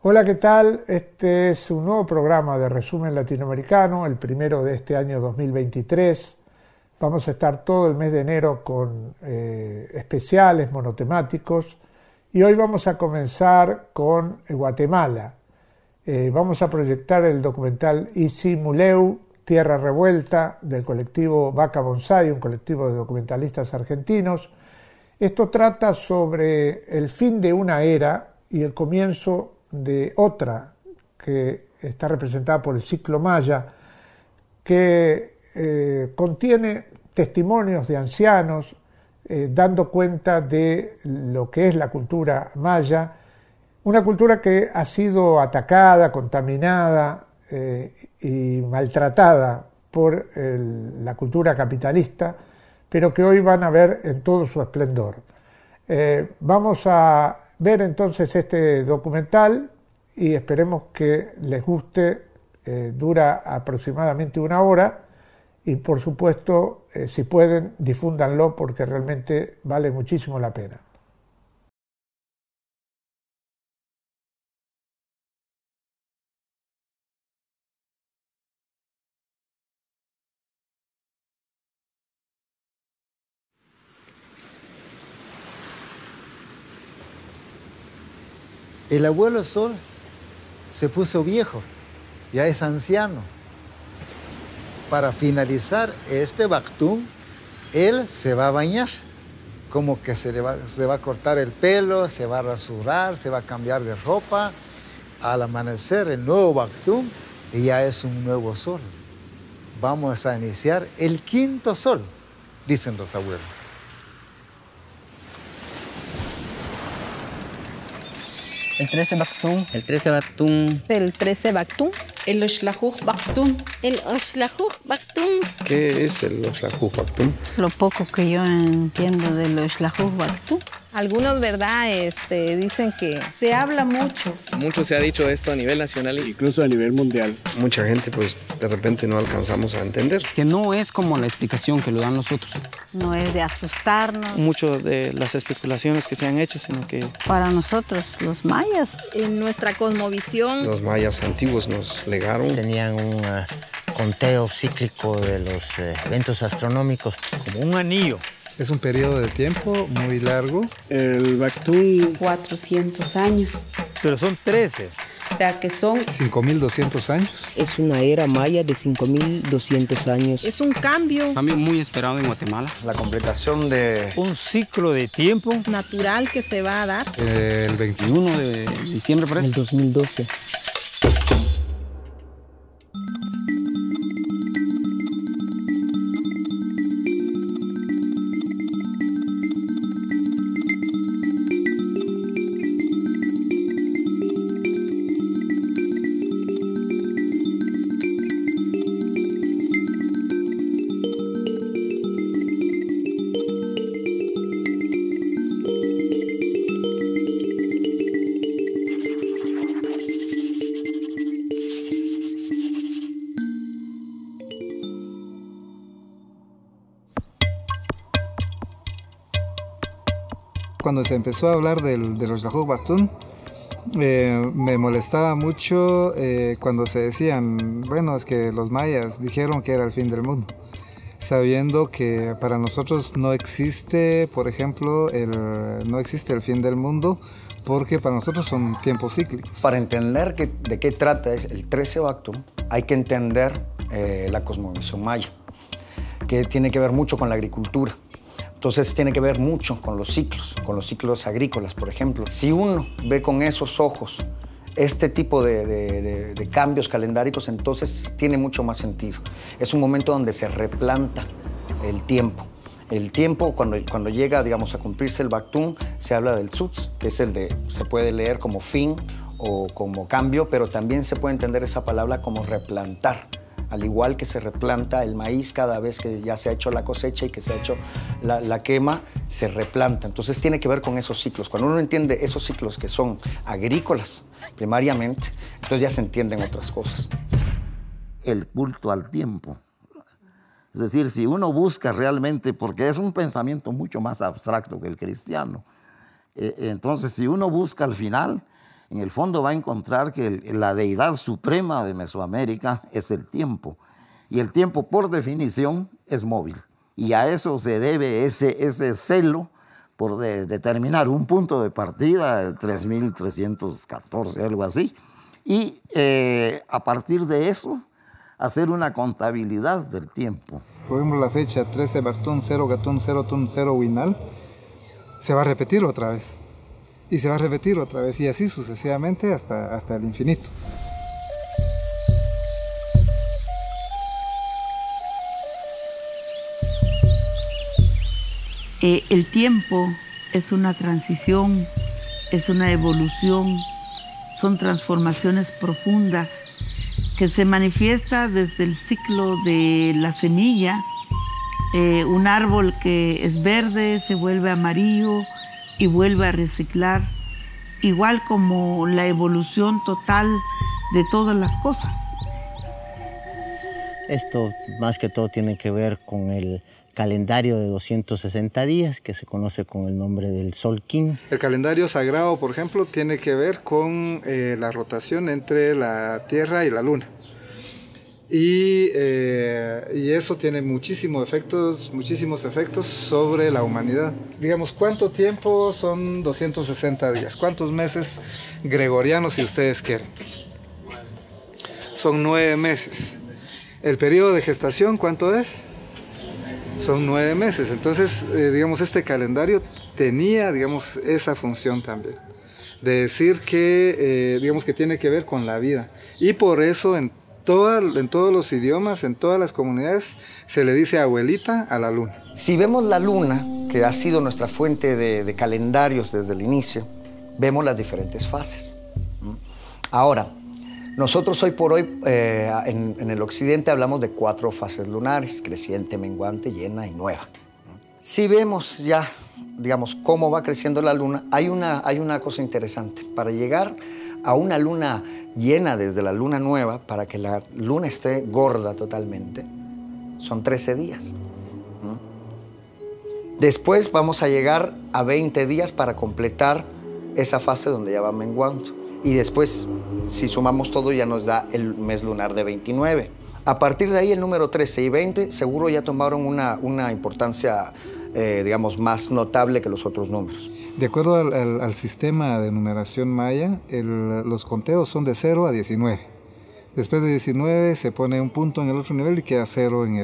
Hola, ¿qué tal? Este es un nuevo programa de resumen latinoamericano, el primero de este año 2023. Vamos a estar todo el mes de enero con especiales monotemáticos y hoy vamos a comenzar con Guatemala. Vamos a proyectar el documental Isi Muleu, Tierra Revuelta, del colectivo Vaca Bonsai, un colectivo de documentalistas argentinos. Esto trata sobre el fin de una era y el comienzo de otra, que está representada por el ciclo maya, que contiene testimonios de ancianos dando cuenta de lo que es la cultura maya, una cultura que ha sido atacada, contaminada y maltratada por la cultura capitalista, pero que hoy van a ver en todo su esplendor. Vamos a ver entonces este documental y esperemos que les guste. Dura aproximadamente 1 hora y por supuesto, si pueden, difúndanlo porque realmente vale muchísimo la pena. El abuelo Sol se puso viejo, ya es anciano. Para finalizar este Bactún, él se va a bañar, como que se va a cortar el pelo, se va a rasurar, se va a cambiar de ropa. Al amanecer el nuevo Bactún y ya es un nuevo sol. Vamos a iniciar el 5.º sol, dicen los abuelos. El 13 Bactún. El 13 Bactún. El 13 Bactún. El Oxlajuj Bactún. El Oxlajuj Bactún. ¿Qué es el Oxlajuj Bactún? Lo poco que yo entiendo del Oxlajuj Bactún. Algunos, ¿verdad? Dicen que se habla mucho. Mucho se ha dicho esto a nivel nacional. Incluso a nivel mundial. Mucha gente, pues, de repente no alcanzamos a entender. Que no es como la explicación que lo dan los otros. No es de asustarnos. Mucho de las especulaciones que se han hecho, sino que... Para nosotros, los mayas. En nuestra cosmovisión. Los mayas antiguos nos legaron. Tenían un conteo cíclico de los eventos astronómicos. Como un anillo. Es un periodo de tiempo muy largo. El Bactún... 400 años. Pero son 13. O sea que son... 5.200 años. Es una era maya de 5.200 años. Es un cambio. Cambio muy esperado en Guatemala. La completación de... un ciclo de tiempo. Natural que se va a dar. El 21 de diciembre, parece. En el 2012. Cuando se empezó a hablar de los Oxlajuj Bactún, me molestaba mucho cuando se decían, bueno, es que los mayas dijeron que era el fin del mundo, sabiendo que para nosotros no existe, por ejemplo, no existe el fin del mundo, porque para nosotros son tiempos cíclicos. Para entender de qué trata el 13 Bactún, hay que entender la cosmovisión maya, que tiene que ver mucho con la agricultura. Entonces tiene que ver mucho con los ciclos agrícolas, por ejemplo. Si uno ve con esos ojos este tipo de cambios calendáricos, entonces tiene mucho más sentido. Es un momento donde se replanta el tiempo. El tiempo, cuando llega, digamos, a cumplirse el Bactún, se habla del Tzutz, que es se puede leer como fin o como cambio, pero también se puede entender esa palabra como replantar. Al igual que se replanta el maíz cada vez que ya se ha hecho la cosecha y que se ha hecho la quema, se replanta. Entonces tiene que ver con esos ciclos. Cuando uno entiende esos ciclos que son agrícolas primariamente, entonces ya se entienden otras cosas. El culto al tiempo. Es decir, si uno busca realmente, porque es un pensamiento mucho más abstracto que el cristiano, entonces si uno busca al final, en el fondo va a encontrar que la deidad suprema de Mesoamérica es el tiempo. Y el tiempo, por definición, es móvil. Y a eso se debe ese celo por determinar un punto de partida, el 3314, algo así. Y a partir de eso, hacer una contabilidad del tiempo. Por ejemplo, la fecha 13 Bactún, 0 Gatún, 0 Tun, 0 Winal, se va a repetir otra vez. Y se va a repetir otra vez, y así sucesivamente hasta el infinito. El tiempo es una transición, es una evolución, son transformaciones profundas que se manifiesta desde el ciclo de la semilla. Un árbol que es verde se vuelve amarillo y vuelve a reciclar, igual como la evolución total de todas las cosas. Esto más que todo tiene que ver con el calendario de 260 días que se conoce con el nombre del Solkin. El calendario sagrado, por ejemplo, tiene que ver con la rotación entre la Tierra y la Luna. Y eso tiene muchísimos efectos sobre la humanidad. Digamos, ¿cuánto tiempo son 260 días? ¿Cuántos meses gregorianos, si ustedes quieren? Son 9 meses. ¿El periodo de gestación cuánto es? Son 9 meses. Entonces, digamos, este calendario tenía, digamos, esa función también, de decir que, digamos, que tiene que ver con la vida. Y por eso en todos los idiomas, en todas las comunidades, se le dice abuelita a la luna. Si vemos la luna, que ha sido nuestra fuente de calendarios desde el inicio, vemos las diferentes fases. Ahora, nosotros hoy por hoy, en el occidente, hablamos de 4 fases lunares: creciente, menguante, llena y nueva. Si vemos ya, digamos, cómo va creciendo la luna, hay una cosa interesante. Para llegar a una luna llena desde la luna nueva, para que la luna esté gorda totalmente, son 13 días. Después vamos a llegar a 20 días para completar esa fase donde ya va menguando. Y después, si sumamos todo, ya nos da el mes lunar de 29. A partir de ahí, el número 13 y 20 seguro ya tomaron una importancia, digamos, más notable que los otros números. De acuerdo al sistema de numeración maya, los conteos son de 0 a 19. Después de 19 se pone un punto en el otro nivel y queda 0 en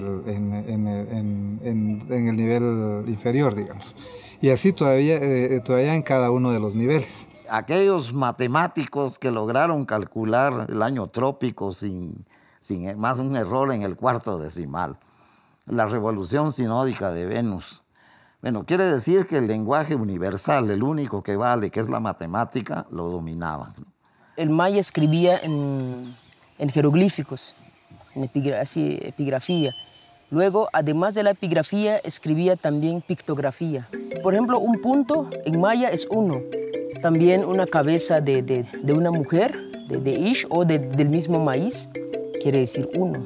el nivel inferior, digamos. Y así todavía en cada uno de los niveles. Aquellos matemáticos que lograron calcular el año trópico sin más un error en el cuarto decimal. La revolución sinódica de Venus. Bueno, quiere decir que el lenguaje universal, el único que vale, que es la matemática, lo dominaban. El maya escribía en jeroglíficos, en epigrafía. Luego, además de la epigrafía, escribía también pictografía. Por ejemplo, un punto en maya es 1. También una cabeza de una mujer, de Ish o del mismo maíz, quiere decir 1.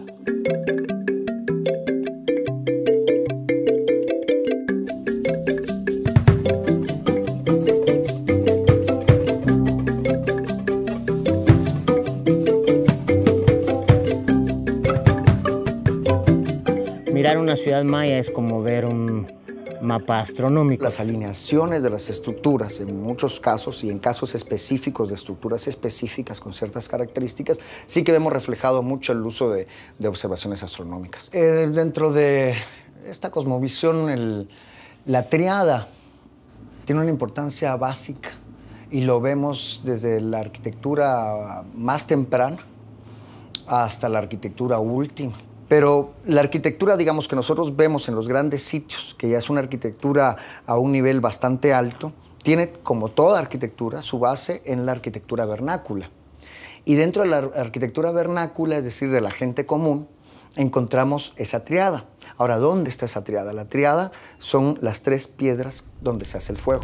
Mirar una ciudad maya es como ver un mapa astronómico. Las alineaciones de las estructuras, en muchos casos y en casos específicos de estructuras específicas con ciertas características, sí que vemos reflejado mucho el uso de observaciones astronómicas. Dentro de esta cosmovisión, la triada tiene una importancia básica y lo vemos desde la arquitectura más temprana hasta la arquitectura última. Pero la arquitectura, digamos, que nosotros vemos en los grandes sitios, que ya es una arquitectura a un nivel bastante alto, tiene, como toda arquitectura, su base en la arquitectura vernácula. Y dentro de la arquitectura vernácula, es decir, de la gente común, encontramos esa triada. Ahora, ¿dónde está esa triada? La triada son las 3 piedras donde se hace el fuego.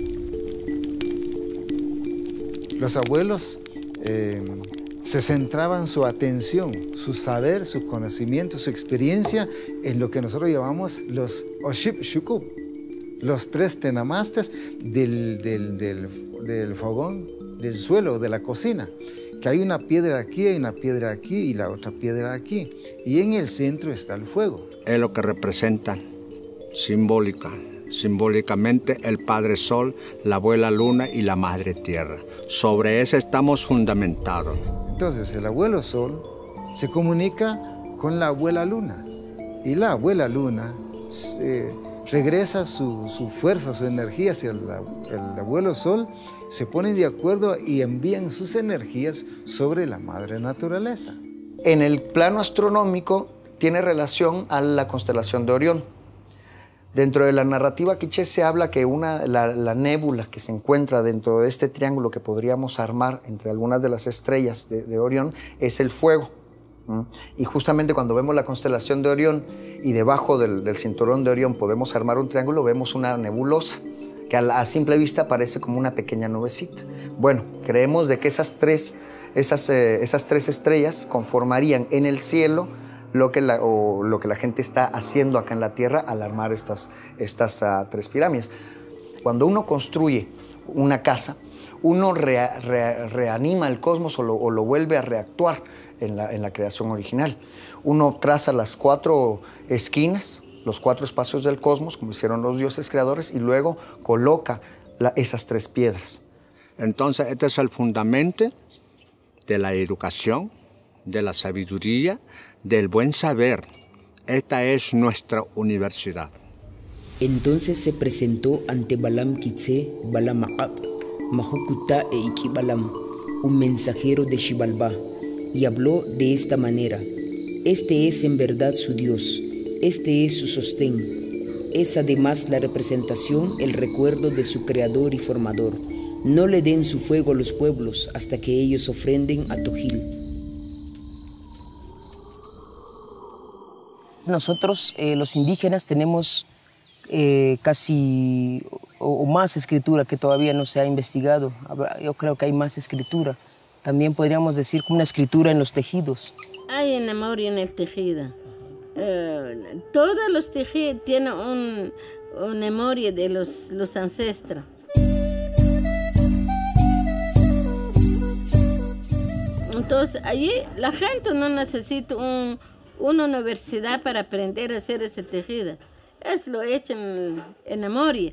Los abuelos se centraban su atención, su saber, su conocimiento, su experiencia en lo que nosotros llamamos los Oshib Shukub, los 3 tenamastes del fogón del suelo, de la cocina, que hay una piedra aquí, hay una piedra aquí y la otra piedra aquí. Y en el centro está el fuego. Es lo que representa simbólicamente el Padre Sol, la Abuela Luna y la Madre Tierra. Sobre eso estamos fundamentados. Entonces el Abuelo Sol se comunica con la Abuela Luna y la Abuela Luna regresa su fuerza, su energía hacia el Abuelo Sol, se ponen de acuerdo y envían sus energías sobre la Madre Naturaleza. En el plano astronómico tiene relación a la constelación de Orión. Dentro de la narrativa quiché se habla que la nébula que se encuentra dentro de este triángulo que podríamos armar entre algunas de las estrellas de Orión es el fuego. Y justamente cuando vemos la constelación de Orión y debajo del cinturón de Orión podemos armar un triángulo, vemos una nebulosa que a simple vista parece como una pequeña nubecita. Bueno, creemos de que esas tres estrellas conformarían en el cielo lo que la gente está haciendo acá en la Tierra al armar estas tres pirámides. Cuando uno construye una casa, uno reanima el cosmos o lo vuelve a reactuar en la creación original. Uno traza las 4 esquinas, los 4 espacios del cosmos, como hicieron los dioses creadores, y luego coloca esas 3 piedras. Entonces, este es el fundamento de la educación, de la sabiduría, del buen saber. Esta es nuestra universidad. Entonces se presentó ante Balam Kitse, Balam Aqab, Mahokuta e Ikibalam, un mensajero de Xibalbá, y habló de esta manera: este es en verdad su Dios, este es su sostén, es además la representación, el recuerdo de su creador y formador. No le den su fuego a los pueblos hasta que ellos ofrenden a Tojil. Nosotros, los indígenas, tenemos casi o más escritura que todavía no se ha investigado. Yo creo que hay más escritura. También podríamos decir como una escritura en los tejidos. Hay memoria en el tejido. Todos los tejidos tienen una memoria de los ancestros. Entonces, allí la gente no necesita una universidad para aprender a hacer ese tejido. Es lo hecho en memoria.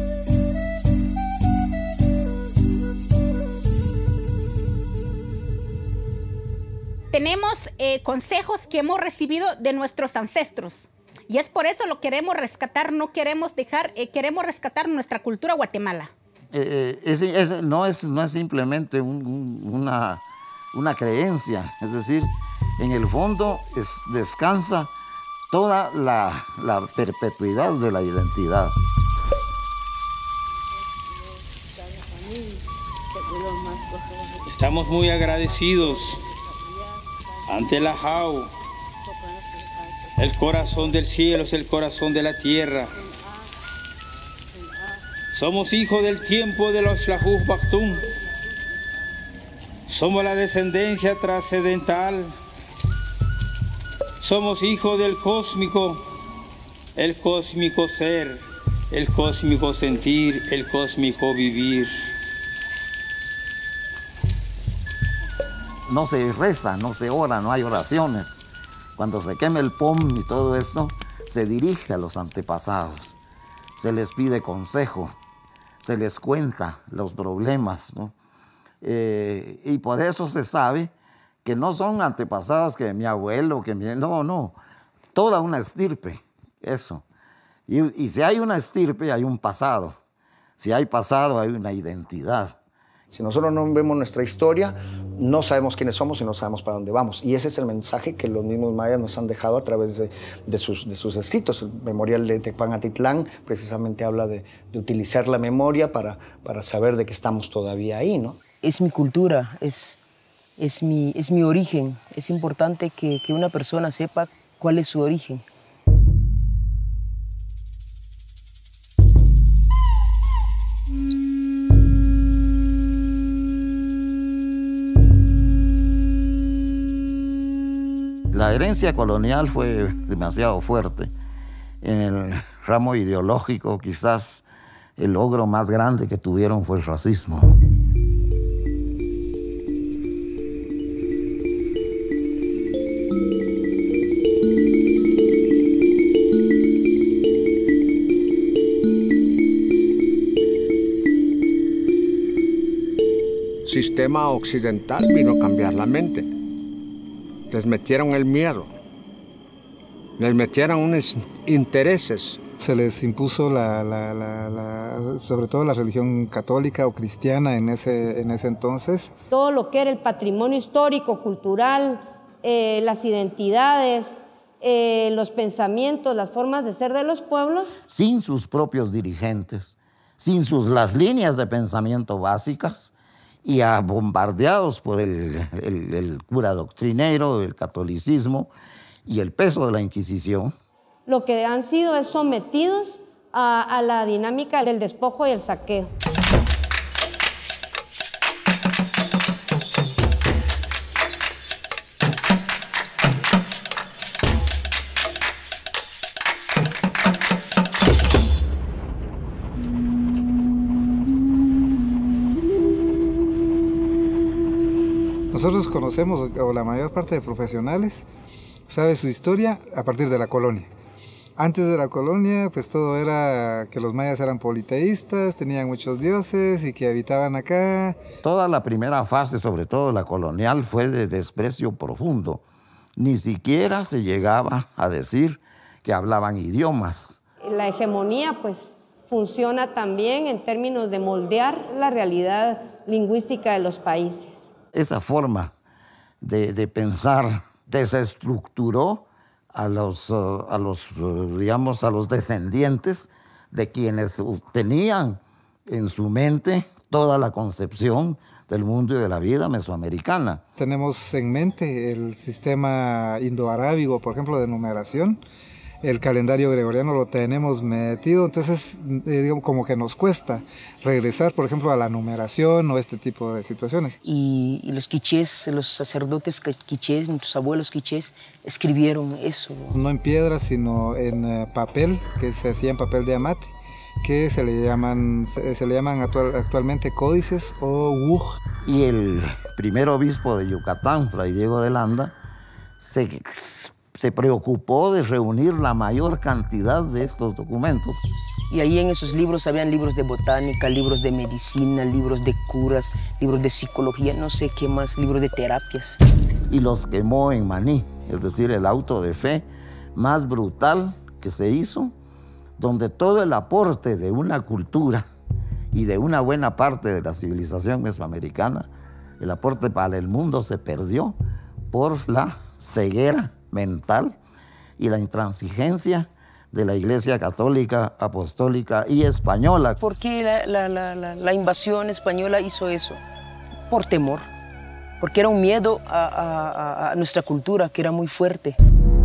Tenemos consejos que hemos recibido de nuestros ancestros. Y es por eso lo queremos rescatar, no queremos dejar, queremos rescatar nuestra cultura Guatemala. No es simplemente una creencia, es decir, en el fondo descansa toda la perpetuidad de la identidad. Estamos muy agradecidos ante la JAU. El corazón del cielo es el corazón de la tierra. Somos hijos del tiempo de los Xlajuj Bakhtun. Somos la descendencia trascendental. Somos hijos del cósmico, el cósmico ser, el cósmico sentir, el cósmico vivir. No se reza, no se ora, no hay oraciones. Cuando se quema el POM y todo esto, se dirige a los antepasados. Se les pide consejo, se les cuenta los problemas, ¿no? Y por eso se sabe que no son antepasados que mi abuelo, no, toda una estirpe, eso. Y si hay una estirpe, hay un pasado. Si hay pasado, hay una identidad. Si nosotros no vemos nuestra historia, no sabemos quiénes somos y no sabemos para dónde vamos. Y ese es el mensaje que los mismos mayas nos han dejado a través de sus escritos. El memorial de Tecpanatitlán precisamente habla de utilizar la memoria para saber de que estamos todavía ahí, ¿no? Es mi cultura, es mi origen. Es importante que una persona sepa cuál es su origen. La herencia colonial fue demasiado fuerte. En el ramo ideológico, quizás el logro más grande que tuvieron fue el racismo. sistema occidental vino a cambiar la mente. Les metieron el miedo, les metieron unos intereses. Se les impuso sobre todo la religión católica o cristiana en ese entonces. Todo lo que era el patrimonio histórico, cultural, las identidades, los pensamientos, las formas de ser de los pueblos. Sin sus propios dirigentes, sin las líneas de pensamiento básicas y bombardeados por el cura doctrinero, el catolicismo y el peso de la Inquisición. Lo que han sido es sometidos a la dinámica del despojo y el saqueo. Nosotros conocemos, o la mayor parte de profesionales, sabe su historia a partir de la colonia. Antes de la colonia, pues todo era que los mayas eran politeístas, tenían muchos dioses y que habitaban acá. Toda la primera fase, sobre todo la colonial, fue de desprecio profundo. Ni siquiera se llegaba a decir que hablaban idiomas. La hegemonía, pues, funciona también en términos de moldear la realidad lingüística de los países. Esa forma de pensar desestructuró a los descendientes de quienes tenían en su mente toda la concepción del mundo y de la vida mesoamericana. Tenemos en mente el sistema indoarábigo, por ejemplo, de numeración. El calendario gregoriano lo tenemos metido, entonces digamos como que nos cuesta regresar, por ejemplo, a la numeración o este tipo de situaciones. Y los quichés, los sacerdotes quichés, nuestros abuelos quichés, escribieron eso. No en piedra, sino en papel, que se hacía en papel de amate, que se le llaman actualmente códices o wuj. Y el primer obispo de Yucatán, Fray Diego de Landa, se preocupó de reunir la mayor cantidad de estos documentos. Y ahí en esos libros habían libros de botánica, libros de medicina, libros de curas, libros de psicología, no sé qué más, libros de terapias. Y los quemó en Maní, es decir, el auto de fe más brutal que se hizo, donde todo el aporte de una cultura y de una buena parte de la civilización mesoamericana, el aporte para el mundo se perdió por la ceguera mental y la intransigencia de la Iglesia Católica, Apostólica y Española. ¿Por qué la invasión española hizo eso? Por temor, porque era un miedo a nuestra cultura, que era muy fuerte.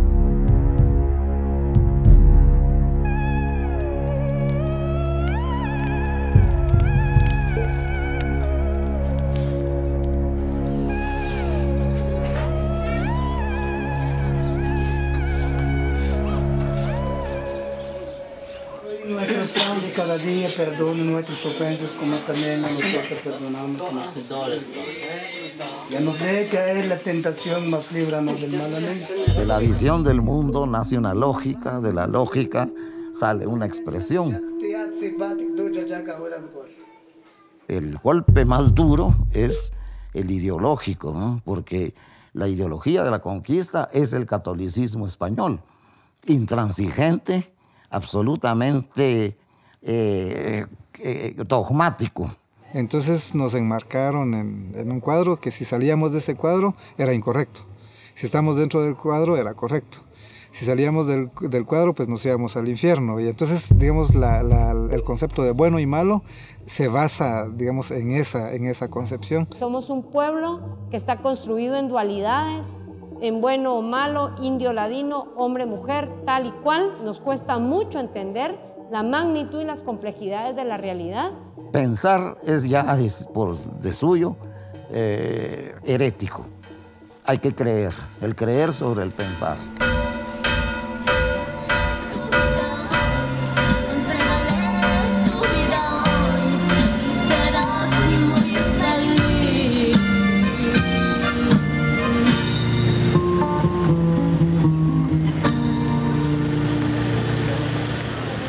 Cada día perdona nuestras ofensas como también nosotros perdonamos a nuestros deudores. Ya nos deje caer la tentación, mas líbranos del mal. Amén. De la visión del mundo nace una lógica, de la lógica sale una expresión. El golpe más duro es el ideológico, ¿no? Porque la ideología de la conquista es el catolicismo español, intransigente, absolutamente dogmático. Entonces nos enmarcaron en un cuadro que si salíamos de ese cuadro era incorrecto. Si estamos dentro del cuadro era correcto. Si salíamos del cuadro pues nos íbamos al infierno. Y entonces digamos el concepto de bueno y malo se basa digamos en esa concepción. Somos un pueblo que está construido en dualidades, en bueno o malo, indio, ladino, hombre, mujer, tal y cual. Nos cuesta mucho entender la magnitud y las complejidades de la realidad. Pensar es ya de suyo herético. Hay que creer, el creer sobre el pensar.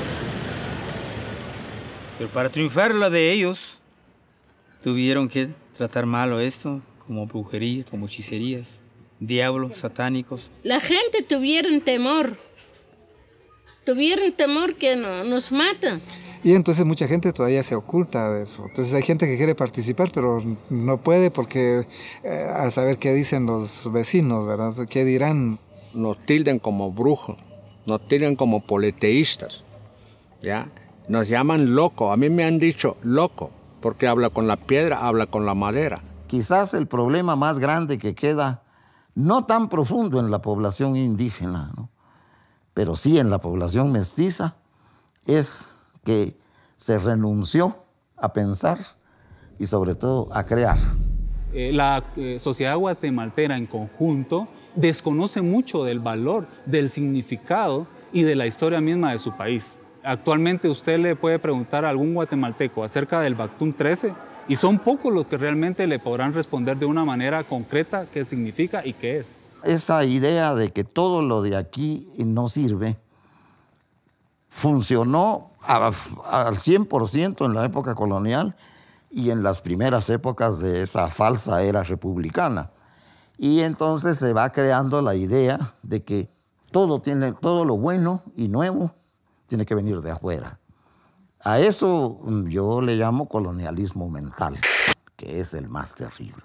Pero para triunfar la de ellos, tuvieron que tratar malo esto, como brujería, como hechicerías, diablos satánicos. La gente tuvieron temor que nos matan. Y entonces mucha gente todavía se oculta de eso. Entonces hay gente que quiere participar, pero no puede porque a saber qué dicen los vecinos, ¿verdad? ¿Qué dirán? Nos tilden como brujos, nos tilden como politeístas, ¿ya? Nos llaman loco. A mí me han dicho loco, porque habla con la piedra, habla con la madera. Quizás el problema más grande que queda, no tan profundo en la población indígena, ¿no?, pero sí en la población mestiza, es que se renunció a pensar y sobre todo a crear. La sociedad guatemaltera en conjunto desconoce mucho del valor, del significado y de la historia misma de su país. Actualmente usted le puede preguntar a algún guatemalteco acerca del Bactún 13 y son pocos los que realmente le podrán responder de una manera concreta qué significa y qué es. Esa idea de que todo lo de aquí no sirve funcionó al 100% en la época colonial y en las primeras épocas de esa falsa era republicana. Y entonces se va creando la idea de que todo lo bueno y nuevo tiene que venir de afuera. A eso yo le llamo colonialismo mental, que es el más terrible.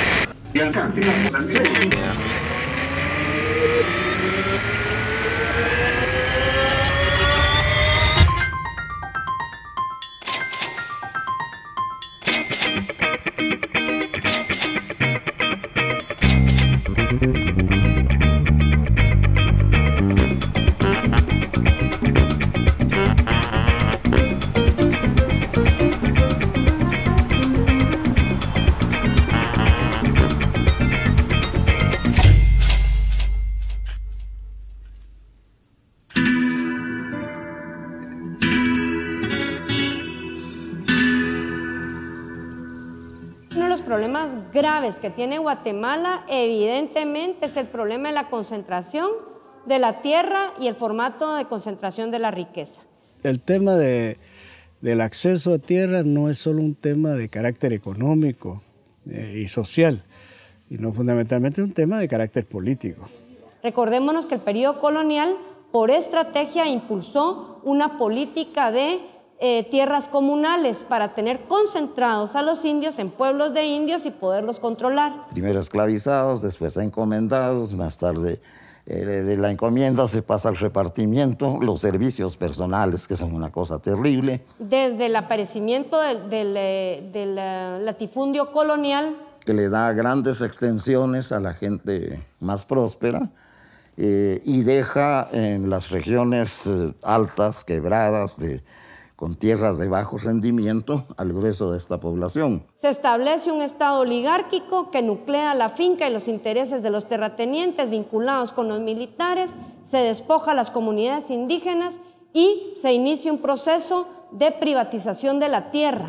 Problemas graves que tiene Guatemala evidentemente es el problema de la concentración de la tierra y el formato de concentración de la riqueza. El tema del acceso a tierra no es solo un tema de carácter económico y social, sino fundamentalmente un tema de carácter político. Recordémonos que el periodo colonial por estrategia impulsó una política de tierras comunales para tener concentrados a los indios en pueblos de indios y poderlos controlar. Primero esclavizados, después encomendados, más tarde de la encomienda se pasa al repartimiento, los servicios personales, que son una cosa terrible. Desde el aparecimiento del latifundio colonial, que le da grandes extensiones a la gente más próspera y deja en las regiones altas, quebradas, con tierras de bajo rendimiento al grueso de esta población. Se establece un estado oligárquico que nuclea la finca y los intereses de los terratenientes vinculados con los militares, se despoja a las comunidades indígenas y se inicia un proceso de privatización de la tierra.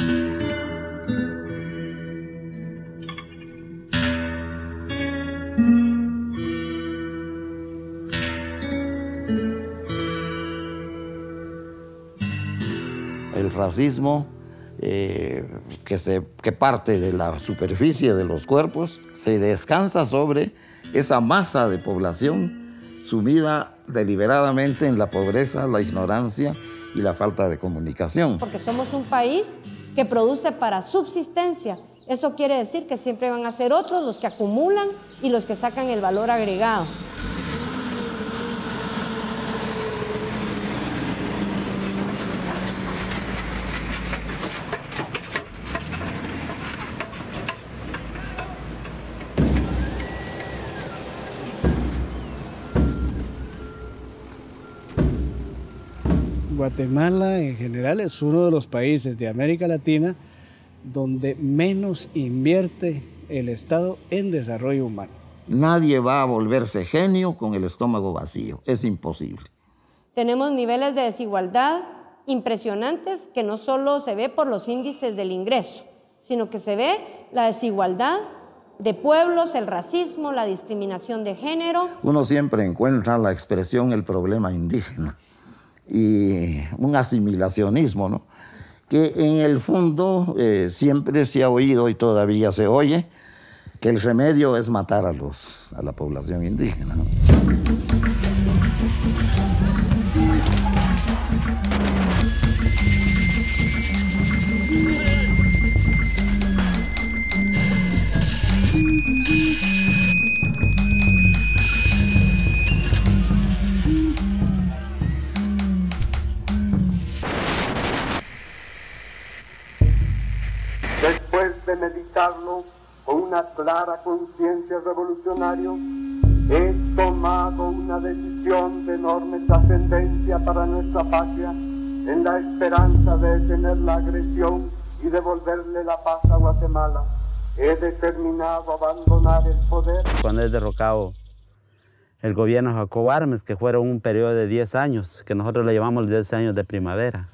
El racismo que parte de la superficie de los cuerpos se descansa sobre esa masa de población sumida deliberadamente en la pobreza, la ignorancia y la falta de comunicación. Porque somos un país que produce para subsistencia. Eso quiere decir que siempre van a ser otros los que acumulan y los que sacan el valor agregado. Guatemala en general es uno de los países de América Latina donde menos invierte el Estado en desarrollo humano. Nadie va a volverse genio con el estómago vacío, es imposible. Tenemos niveles de desigualdad impresionantes que no solo se ve por los índices del ingreso, sino que se ve la desigualdad de pueblos, el racismo, la discriminación de género. Uno siempre encuentra la expresión el problema indígena y un asimilacionismo, ¿no?, que en el fondo siempre se ha oído y todavía se oye que el remedio es matar a la población indígena. Después de meditarlo con una clara conciencia revolucionaria, he tomado una decisión de enorme trascendencia para nuestra patria, en la esperanza de detener la agresión y devolverle la paz a Guatemala. He determinado abandonar el poder. Cuando es derrocado el gobierno de Jacobo Armes, que fueron un periodo de 10 años, que nosotros le llamamos 10 años de primavera.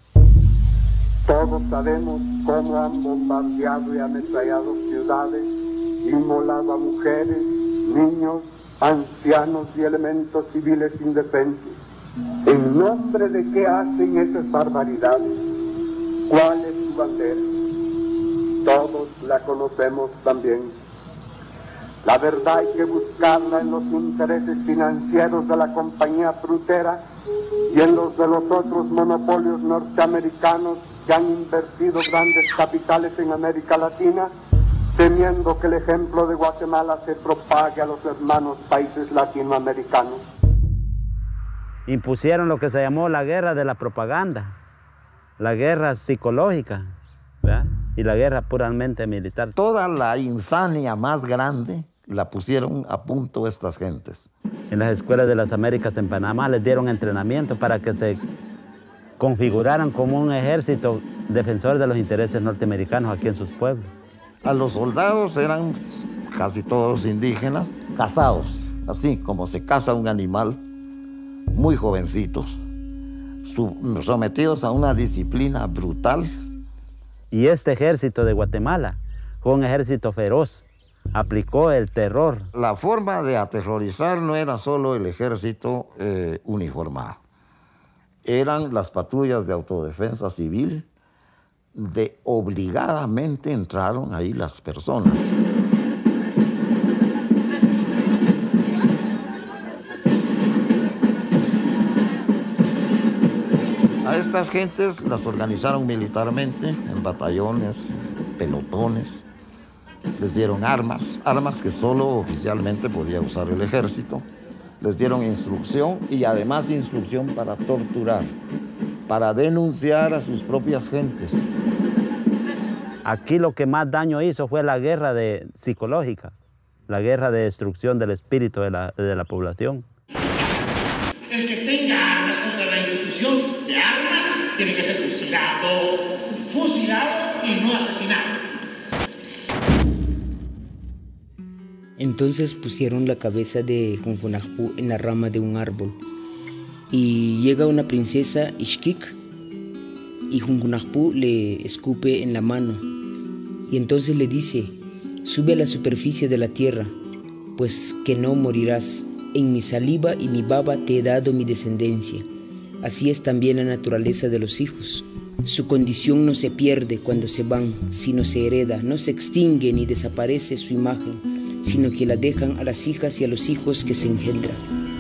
Todos sabemos cómo han bombardeado y ametrallado ciudades, inmolado a mujeres, niños, ancianos y elementos civiles indefensos. ¿En nombre de qué hacen esas barbaridades? ¿Cuál es su bandera? Todos la conocemos también. La verdad hay que buscarla en los intereses financieros de la compañía frutera y en los de los otros monopolios norteamericanos que han invertido grandes capitales en América Latina, temiendo que el ejemplo de Guatemala se propague a los hermanos países latinoamericanos. Impusieron lo que se llamó la guerra de la propaganda, la guerra psicológica, ¿verdad? Y la guerra puramente militar. Toda la insania más grande la pusieron a punto estas gentes. En las escuelas de las Américas en Panamá les dieron entrenamiento para que se configuraran como un ejército defensor de los intereses norteamericanos aquí en sus pueblos. A los soldados eran casi todos indígenas, casados, así como se caza un animal, muy jovencitos, sometidos a una disciplina brutal. Y este ejército de Guatemala fue un ejército feroz, aplicó el terror. La forma de aterrorizar no era solo el ejército uniformado, eran las patrullas de autodefensa civil, obligadamente entraron ahí las personas. A estas gentes las organizaron militarmente en batallones, pelotones, les dieron armas que solo oficialmente podía usar el ejército, les dieron instrucción y además instrucción para torturar, para denunciar a sus propias gentes. Aquí lo que más daño hizo fue la guerra psicológica, la guerra de destrucción del espíritu de la población. El que tenga armas contra la institución de armas tiene que ser fusilado y no asesinado. Entonces pusieron la cabeza de Junjunajpú en la rama de un árbol y llega una princesa Ixquic y Junjunajpú le escupe en la mano y entonces le dice: sube a la superficie de la tierra, pues que no morirás. En mi saliva y mi baba te he dado mi descendencia. Así es también la naturaleza de los hijos. Su condición no se pierde cuando se van, sino se hereda. No se extingue ni desaparece su imagen, sino que la dejan a las hijas y a los hijos que se engendran.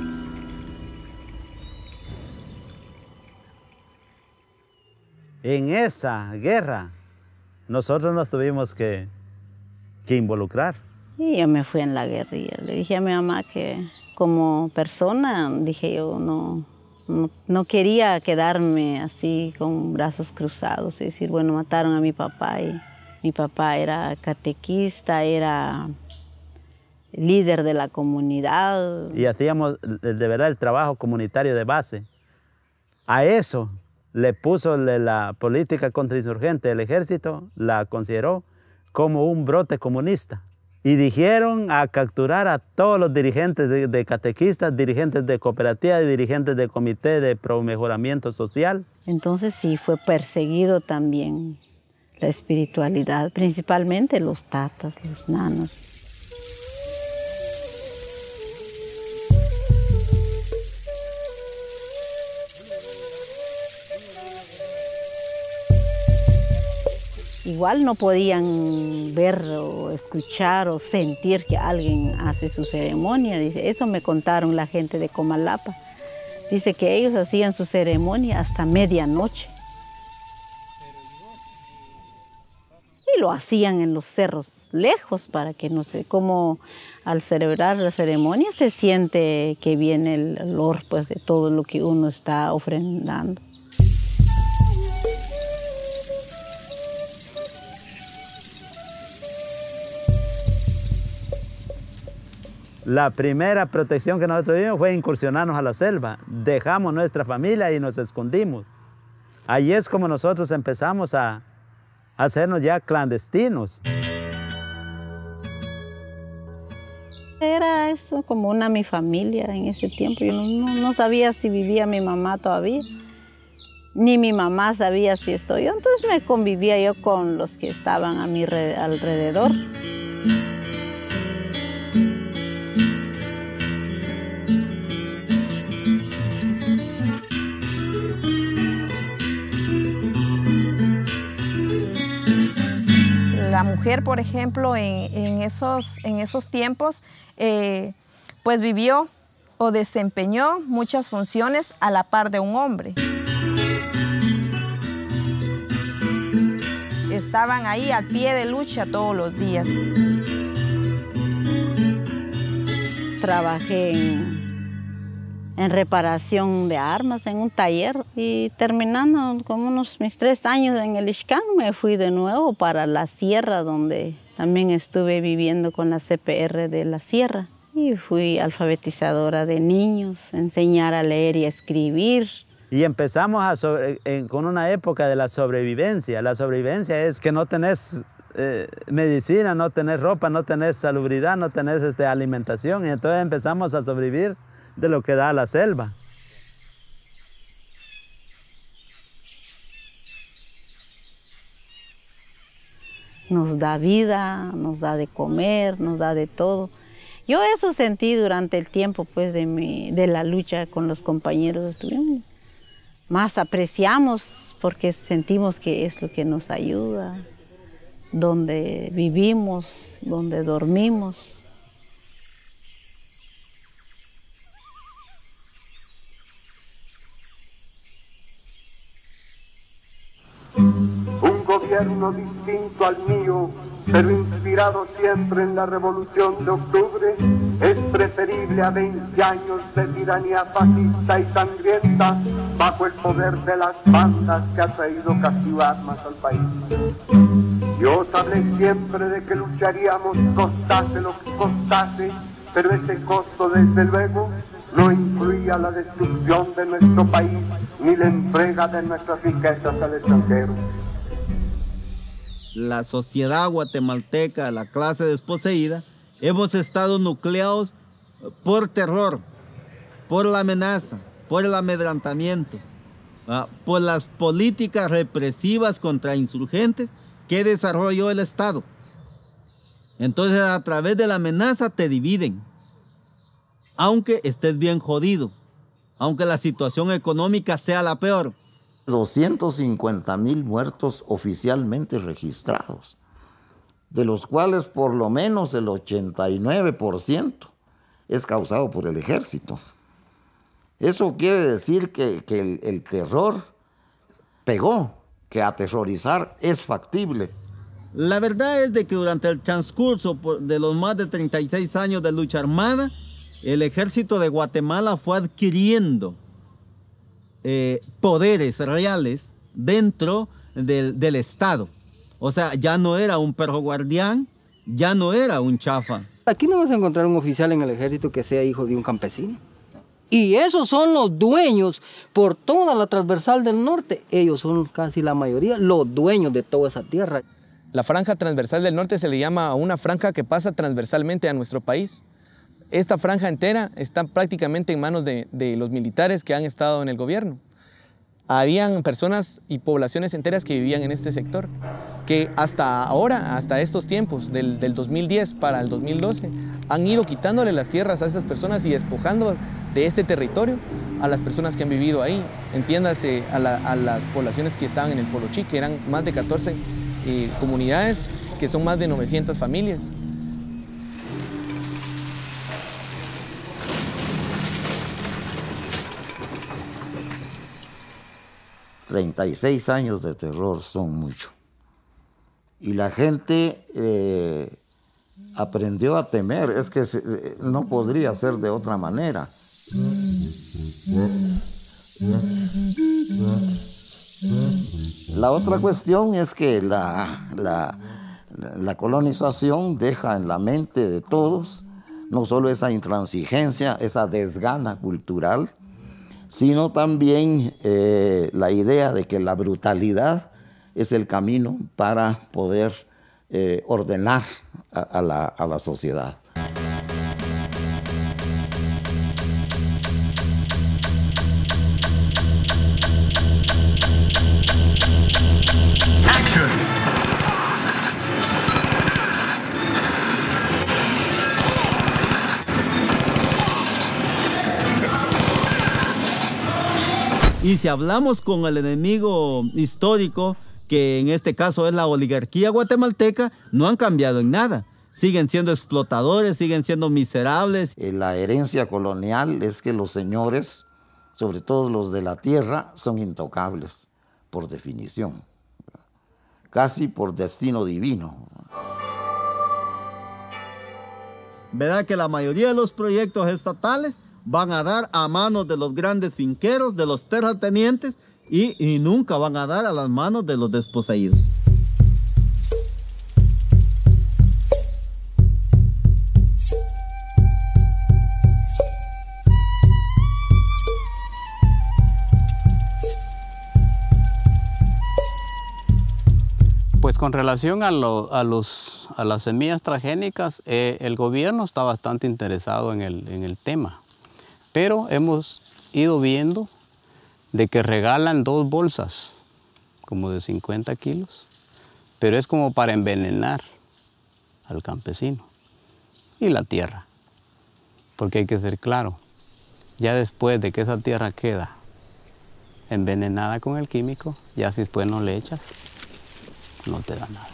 En esa guerra, nosotros nos tuvimos que involucrar. Y yo me fui en la guerrilla. Le dije a mi mamá que como persona, dije yo, no quería quedarme así con brazos cruzados. Es decir, bueno, mataron a mi papá y mi papá era catequista, era líder de la comunidad. Y hacíamos de verdad el trabajo comunitario de base. A eso le puso la política contrainsurgente del ejército, la consideró como un brote comunista. Y dijeron a capturar a todos los dirigentes de catequistas, dirigentes de cooperativas y dirigentes de comité de promejoramiento social. Entonces sí, fue perseguido también la espiritualidad, principalmente los tatas, los nanos. igual no podían ver o escuchar o sentir que alguien hace su ceremonia. Dice, eso me contaron la gente de Comalapa. Dice que ellos hacían su ceremonia hasta medianoche. Y lo hacían en los cerros lejos para que no se, como al celebrar la ceremonia se siente que viene el olor pues, de todo lo que uno está ofrendando. La primera protección que nosotros vimos fue incursionarnos a la selva. Dejamos nuestra familia y nos escondimos. Ahí es como nosotros empezamos a hacernos ya clandestinos. Era eso como una mi familia en ese tiempo. Yo no sabía si vivía mi mamá todavía, ni mi mamá sabía si estoy yo. Entonces me convivía yo con los que estaban a mi alrededor. La mujer, por ejemplo, en esos tiempos, pues vivió o desempeñó muchas funciones a la par de un hombre. Estaban ahí al pie de lucha todos los días. Trabajé en reparación de armas en un taller y terminando como mis 3 años en el Ixcán me fui de nuevo para la sierra donde también estuve viviendo con la CPR de la sierra y fui alfabetizadora de niños, enseñar a leer y a escribir. Y empezamos con una época de la sobrevivencia. La sobrevivencia es que no tenés medicina, no tenés ropa, no tenés salubridad, no tenés alimentación y entonces empezamos a sobrevivir de lo que da la selva. Nos da vida, nos da de comer, nos da de todo. Yo eso sentí durante el tiempo pues, de la lucha con los compañeros. Más apreciamos porque sentimos que es lo que nos ayuda, donde vivimos, donde dormimos. Un gobierno distinto al mío, pero inspirado siempre en la Revolución de Octubre, es preferible a 20 años de tiranía fascista y sangrienta bajo el poder de las bandas que ha traído castigo armas al país. Yo os hablé siempre de que lucharíamos costase lo que costase, pero ese costo desde luego no incluía la destrucción de nuestro país ni la entrega de nuestras riquezas al extranjero. La sociedad guatemalteca, la clase desposeída, hemos estado nucleados por terror, por la amenaza, por el amedrentamiento, por las políticas represivas contra insurgentes que desarrolló el Estado. Entonces, a través de la amenaza te dividen, aunque estés bien jodido, aunque la situación económica sea la peor. 250,000 muertos oficialmente registrados, de los cuales por lo menos el 89% es causado por el ejército. Eso quiere decir que el terror pegó, que aterrorizar es factible. La verdad es de que durante el transcurso de los más de 36 años de lucha armada, el ejército de Guatemala fue adquiriendo poderes reales dentro del Estado. O sea, ya no era un perro guardián, ya no era un chafa. Aquí no vas a encontrar un oficial en el ejército que sea hijo de un campesino. Y esos son los dueños por toda la transversal del norte. Ellos son casi la mayoría los dueños de toda esa tierra. La franja transversal del norte se le llama a una franja que pasa transversalmente a nuestro país. Esta franja entera está prácticamente en manos de los militares que han estado en el gobierno. Habían personas y poblaciones enteras que vivían en este sector, que hasta ahora, hasta estos tiempos, del 2010 para el 2012, han ido quitándole las tierras a estas personas y despojando de este territorio a las personas que han vivido ahí. Entiéndase a las poblaciones que estaban en el Polochí, que eran más de 14 comunidades que son más de 900 familias. ...36 años de terror son mucho. Y la gente aprendió a temer, es que no podría ser de otra manera. La otra cuestión es que la colonización deja en la mente de todos no solo esa intransigencia, esa desgana cultural, sino también la idea de que la brutalidad es el camino para poder ordenar a la sociedad. Y si hablamos con el enemigo histórico, que en este caso es la oligarquía guatemalteca, no han cambiado en nada. Siguen siendo explotadores, siguen siendo miserables. La herencia colonial es que los señores, sobre todo los de la tierra, son intocables, por definición, casi por destino divino. ¿Verdad que la mayoría de los proyectos estatales van a dar a manos de los grandes finqueros, de los terratenientes, y nunca van a dar a las manos de los desposeídos? Pues con relación a las semillas transgénicas, el gobierno está bastante interesado en el tema. Pero hemos ido viendo de que regalan 2 bolsas, como de 50 kilos, pero es como para envenenar al campesino y la tierra. Porque hay que ser claro, ya después de que esa tierra queda envenenada con el químico, ya si después no le echas, no te da nada.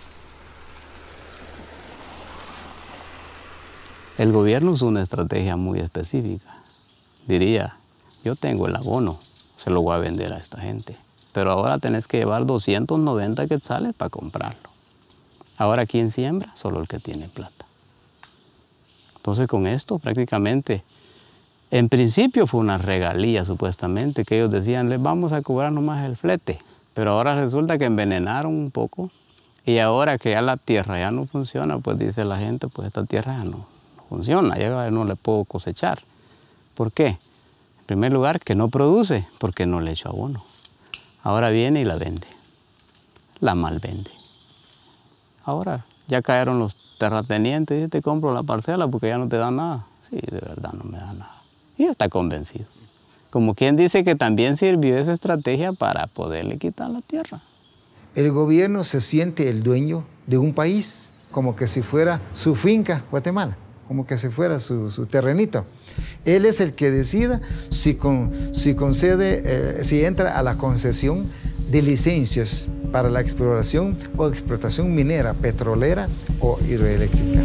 El gobierno usa una estrategia muy específica. Diría, yo tengo el abono, se lo voy a vender a esta gente, pero ahora tenés que llevar 290 quetzales para comprarlo. Ahora, ¿quién siembra? Solo el que tiene plata. Entonces, con esto prácticamente, en principio fue una regalía supuestamente, que ellos decían, les vamos a cobrar nomás el flete, pero ahora resulta que envenenaron un poco, y ahora que ya la tierra ya no funciona, pues dice la gente, pues esta tierra ya no funciona, ya no le puedo cosechar. ¿Por qué? En primer lugar, que no produce, porque no le echo abono. Ahora viene y la vende, la malvende. Ahora ya cayeron los terratenientes y te compro la parcela porque ya no te da nada. Sí, de verdad no me da nada. Y ya está convencido. Como quien dice que también sirvió esa estrategia para poderle quitar la tierra. El gobierno se siente el dueño de un país, como que si fuera su finca, Guatemala, como que si fuera su terrenito. Él es el que decida si concede, si entra a la concesión de licencias para la exploración o explotación minera, petrolera o hidroeléctrica.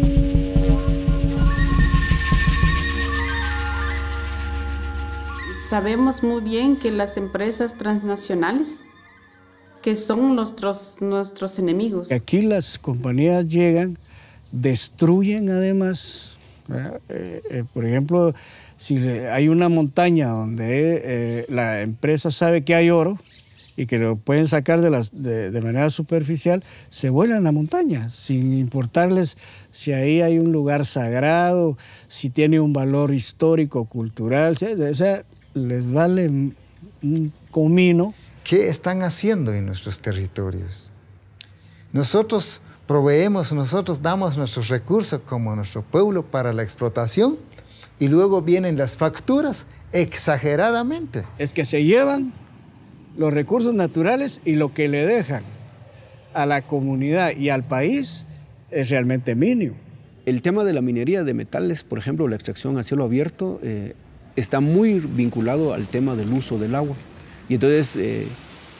Sabemos muy bien que las empresas transnacionales, que son nuestros enemigos. Aquí las compañías llegan, destruyen además. Por ejemplo, si hay una montaña donde la empresa sabe que hay oro y que lo pueden sacar de manera superficial, se vuelan a la montaña, sin importarles si ahí hay un lugar sagrado, si tiene un valor histórico, cultural, o sea, les vale un comino. ¿Qué están haciendo en nuestros territorios? Nosotros proveemos, nosotros damos nuestros recursos como nuestro pueblo para la explotación y luego vienen las facturas exageradamente. Es que se llevan los recursos naturales y lo que le dejan a la comunidad y al país es realmente mínimo. El tema de la minería de metales, por ejemplo, la extracción a cielo abierto, está muy vinculado al tema del uso del agua. Y entonces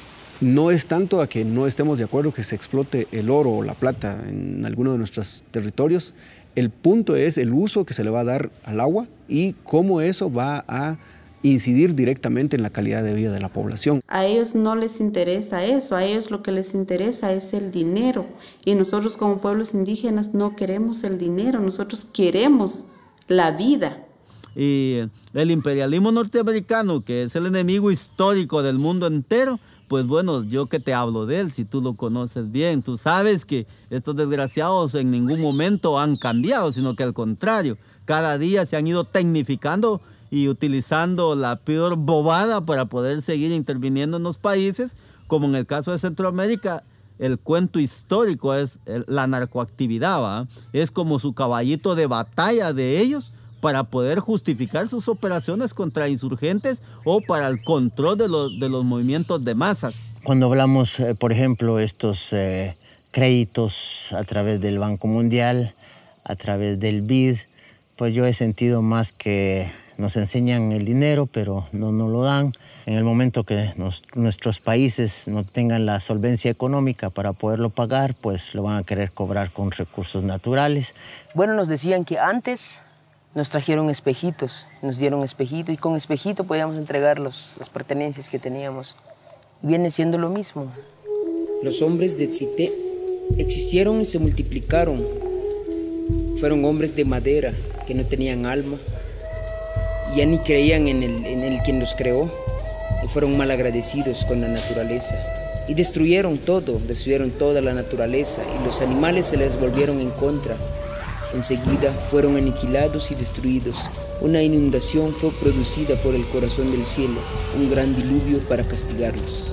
no es tanto a que no estemos de acuerdo que se explote el oro o la plata en alguno de nuestros territorios. El punto es el uso que se le va a dar al agua y cómo eso va a incidir directamente en la calidad de vida de la población. A ellos no les interesa eso, a ellos lo que les interesa es el dinero. Y nosotros como pueblos indígenas no queremos el dinero, nosotros queremos la vida. Y el imperialismo norteamericano, que es el enemigo histórico del mundo entero, pues bueno, yo que te hablo de él, si tú lo conoces bien, tú sabes que estos desgraciados en ningún momento han cambiado, sino que al contrario, cada día se han ido tecnificando y utilizando la peor bobada para poder seguir interviniendo en los países, como en el caso de Centroamérica. El cuento histórico es la narcoactividad, ¿va? Es como su caballito de batalla de ellos para poder justificar sus operaciones contra insurgentes o para el control de los movimientos de masas. Cuando hablamos, por ejemplo, estos créditos a través del Banco Mundial, a través del BID, pues yo he sentido más que nos enseñan el dinero, pero no nos lo dan. En el momento que nuestros países no tengan la solvencia económica para poderlo pagar, pues lo van a querer cobrar con recursos naturales. Bueno, nos decían que antes nos trajeron espejitos, nos dieron espejito y con espejito podíamos entregar las pertenencias que teníamos. Y viene siendo lo mismo. Los hombres de Tzité existieron y se multiplicaron. Fueron hombres de madera que no tenían alma. Ya ni creían en el quien los creó y fueron malagradecidos con la naturaleza. Y destruyeron todo, destruyeron toda la naturaleza y los animales se les volvieron en contra. Enseguida fueron aniquilados y destruidos. Una inundación fue producida por el corazón del cielo, un gran diluvio para castigarlos.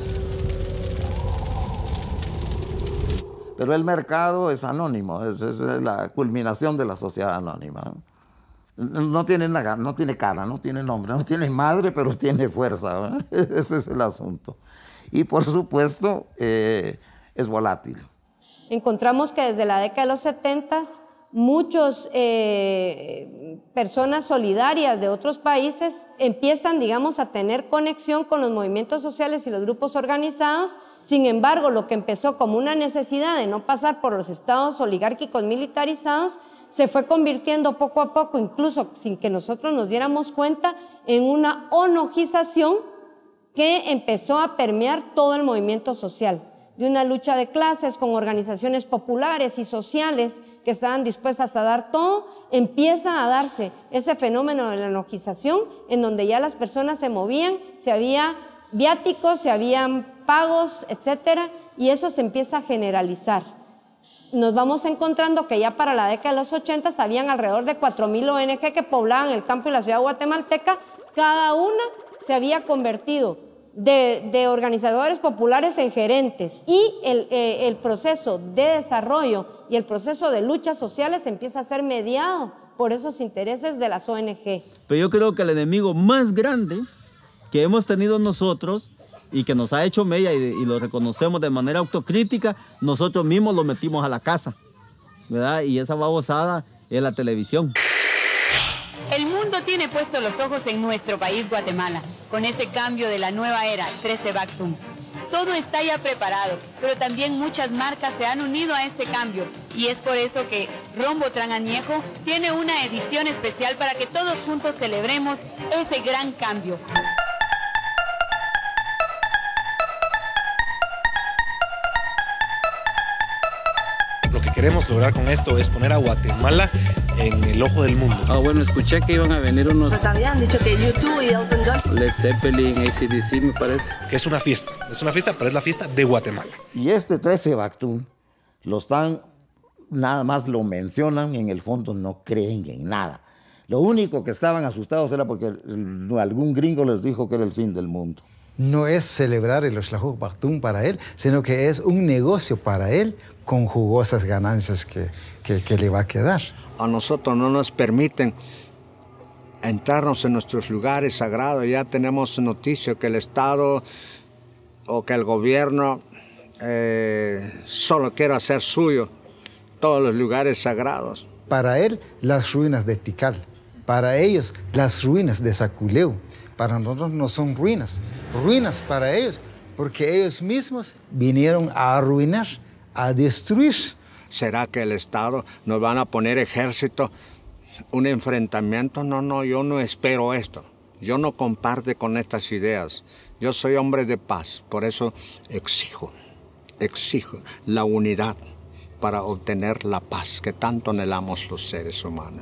Pero el mercado es anónimo, es la culminación de la sociedad anónima. No tiene nada, no tiene cara, no tiene nombre, no tiene madre, pero tiene fuerza, ¿verdad? Ese es el asunto. Y por supuesto, es volátil. Encontramos que desde la década de los 70 muchas personas solidarias de otros países empiezan, digamos, a tener conexión con los movimientos sociales y los grupos organizados. Sin embargo, lo que empezó como una necesidad de no pasar por los estados oligárquicos militarizados se fue convirtiendo poco a poco, incluso sin que nosotros nos diéramos cuenta, en una onogización que empezó a permear todo el movimiento social, de una lucha de clases con organizaciones populares y sociales que estaban dispuestas a dar todo. Empieza a darse ese fenómeno de la enojización en donde ya las personas se movían, se había viáticos, se habían pagos, etcétera, y eso se empieza a generalizar. Nos vamos encontrando que ya para la década de los 80 habían alrededor de 4.000 ONG que poblaban el campo y la ciudad guatemalteca. Cada una se había convertido de organizadores populares en gerentes y el proceso de desarrollo y el proceso de luchas sociales empieza a ser mediado por esos intereses de las ONG. Pero yo creo que el enemigo más grande que hemos tenido nosotros y que nos ha hecho mella y lo reconocemos de manera autocrítica, nosotros mismos lo metimos a la casa, ¿verdad? Y esa babosada es la televisión. El mundo tiene puestos los ojos en nuestro país, Guatemala, con ese cambio de la nueva era, 13 Bactum. Todo está ya preparado, pero también muchas marcas se han unido a este cambio y es por eso que Rombotran Añejo tiene una edición especial para que todos juntos celebremos ese gran cambio. Lo que queremos lograr con esto es poner a Guatemala en el ojo del mundo. Bueno, escuché que iban a venir unos... Pues habían dicho que YouTube y Elton John. Led Zeppelin, AC/DC me parece. Que es una fiesta, pero es la fiesta de Guatemala. Y este 13 Bactum, nada más lo mencionan y en el fondo no creen en nada. Lo único que estaban asustados era porque algún gringo les dijo que era el fin del mundo. No es celebrar el Oxlajuj Bactum para él, sino que es un negocio para él con jugosas ganancias que le va a quedar. A nosotros no nos permiten entrarnos en nuestros lugares sagrados. Ya tenemos noticia que el Estado o que el gobierno solo quiere hacer suyo todos los lugares sagrados. Para él, las ruinas de Tikal. Para ellos, las ruinas de Saculeu. Para nosotros no son ruinas. Ruinas para ellos porque ellos mismos vinieron a arruinar, a destruir. ¿Será que el Estado nos van a poner ejército, un enfrentamiento? No, yo no espero esto. Yo no comparto con estas ideas. Yo soy hombre de paz, por eso exijo la unidad para obtener la paz que tanto anhelamos los seres humanos.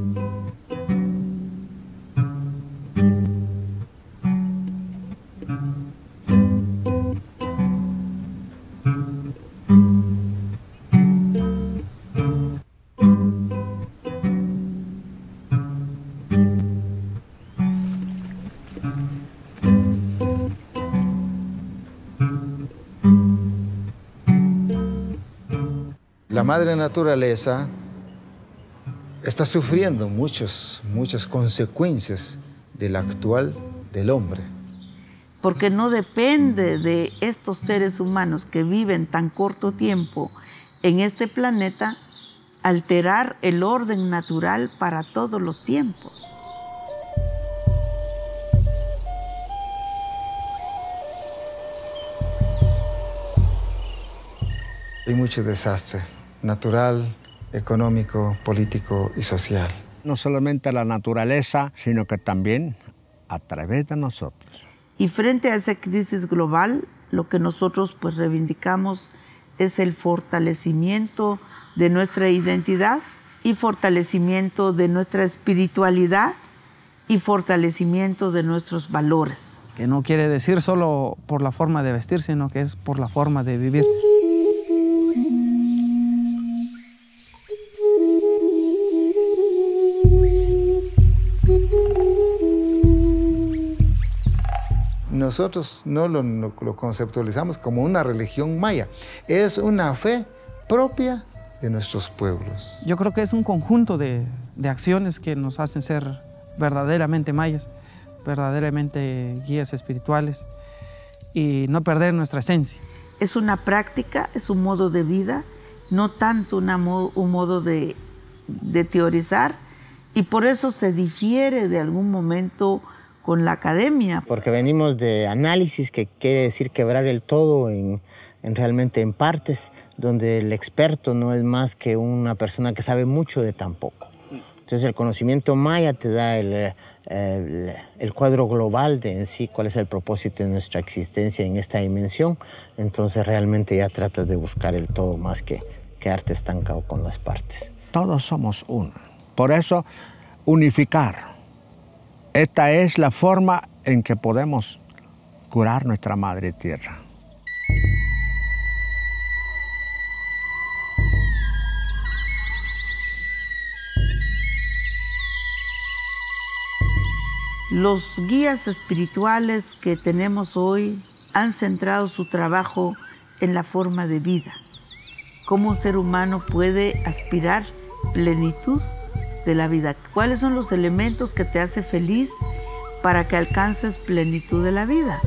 La madre naturaleza está sufriendo muchas consecuencias del actual del hombre. Porque no depende de estos seres humanos que viven tan corto tiempo en este planeta alterar el orden natural para todos los tiempos. Hay mucho desastre natural, económico, político y social. No solamente la naturaleza, sino que también a través de nosotros. Y frente a esa crisis global, lo que nosotros pues reivindicamos es el fortalecimiento de nuestra identidad y fortalecimiento de nuestra espiritualidad y fortalecimiento de nuestros valores. Que no quiere decir solo por la forma de vestir, sino que es por la forma de vivir. Nosotros no lo conceptualizamos como una religión maya, es una fe propia de nuestros pueblos. Yo creo que es un conjunto de acciones que nos hacen ser verdaderamente mayas, verdaderamente guías espirituales y no perder nuestra esencia. Es una práctica, es un modo de vida, no tanto un modo de teorizar, y por eso se difiere de algún momento con la academia. Porque venimos de análisis, que quiere decir quebrar el todo realmente en partes, donde el experto no es más que una persona que sabe mucho de tan poco. Entonces el conocimiento maya te da el cuadro global de en sí, cuál es el propósito de nuestra existencia en esta dimensión. Entonces realmente ya tratas de buscar el todo más que quedarte estancado con las partes. Todos somos uno. Por eso, unificar. Esta es la forma en que podemos curar nuestra madre tierra. Los guías espirituales que tenemos hoy han centrado su trabajo en la forma de vida. Cómo un ser humano puede aspirar plenitud de la vida. ¿Cuáles son los elementos que te hacen feliz para que alcances plenitud de la vida?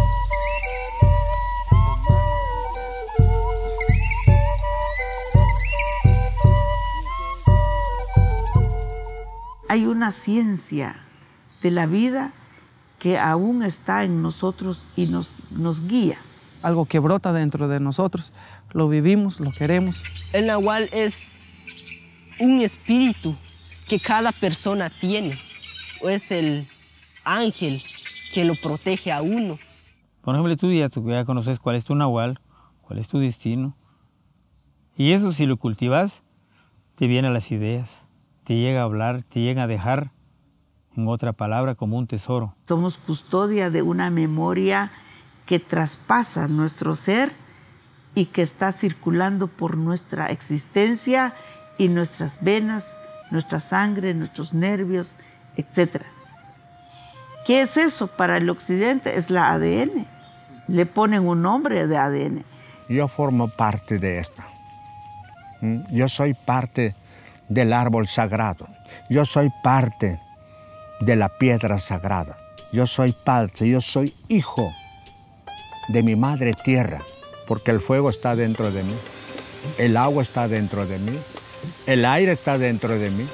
Hay una ciencia de la vida que aún está en nosotros y nos guía. Algo que brota dentro de nosotros, lo vivimos, lo queremos. El nahual es un espíritu que cada persona tiene, o es el ángel que lo protege a uno. Por ejemplo, tú ya conoces cuál es tu nahual, cuál es tu destino. Y eso, si lo cultivas, te vienen las ideas, te llega a hablar, te llega a dejar, en otra palabra, como un tesoro. Somos custodia de una memoria que traspasa nuestro ser y que está circulando por nuestra existencia y nuestras venas, nuestra sangre, nuestros nervios, etc. ¿Qué es eso? Para el occidente es la ADN. Le ponen un nombre de ADN. Yo formo parte de esto. Yo soy parte del árbol sagrado. Yo soy parte de la piedra sagrada. Yo soy parte, yo soy hijo de mi madre tierra, porque el fuego está dentro de mí, el agua está dentro de mí, el aire está dentro de mí.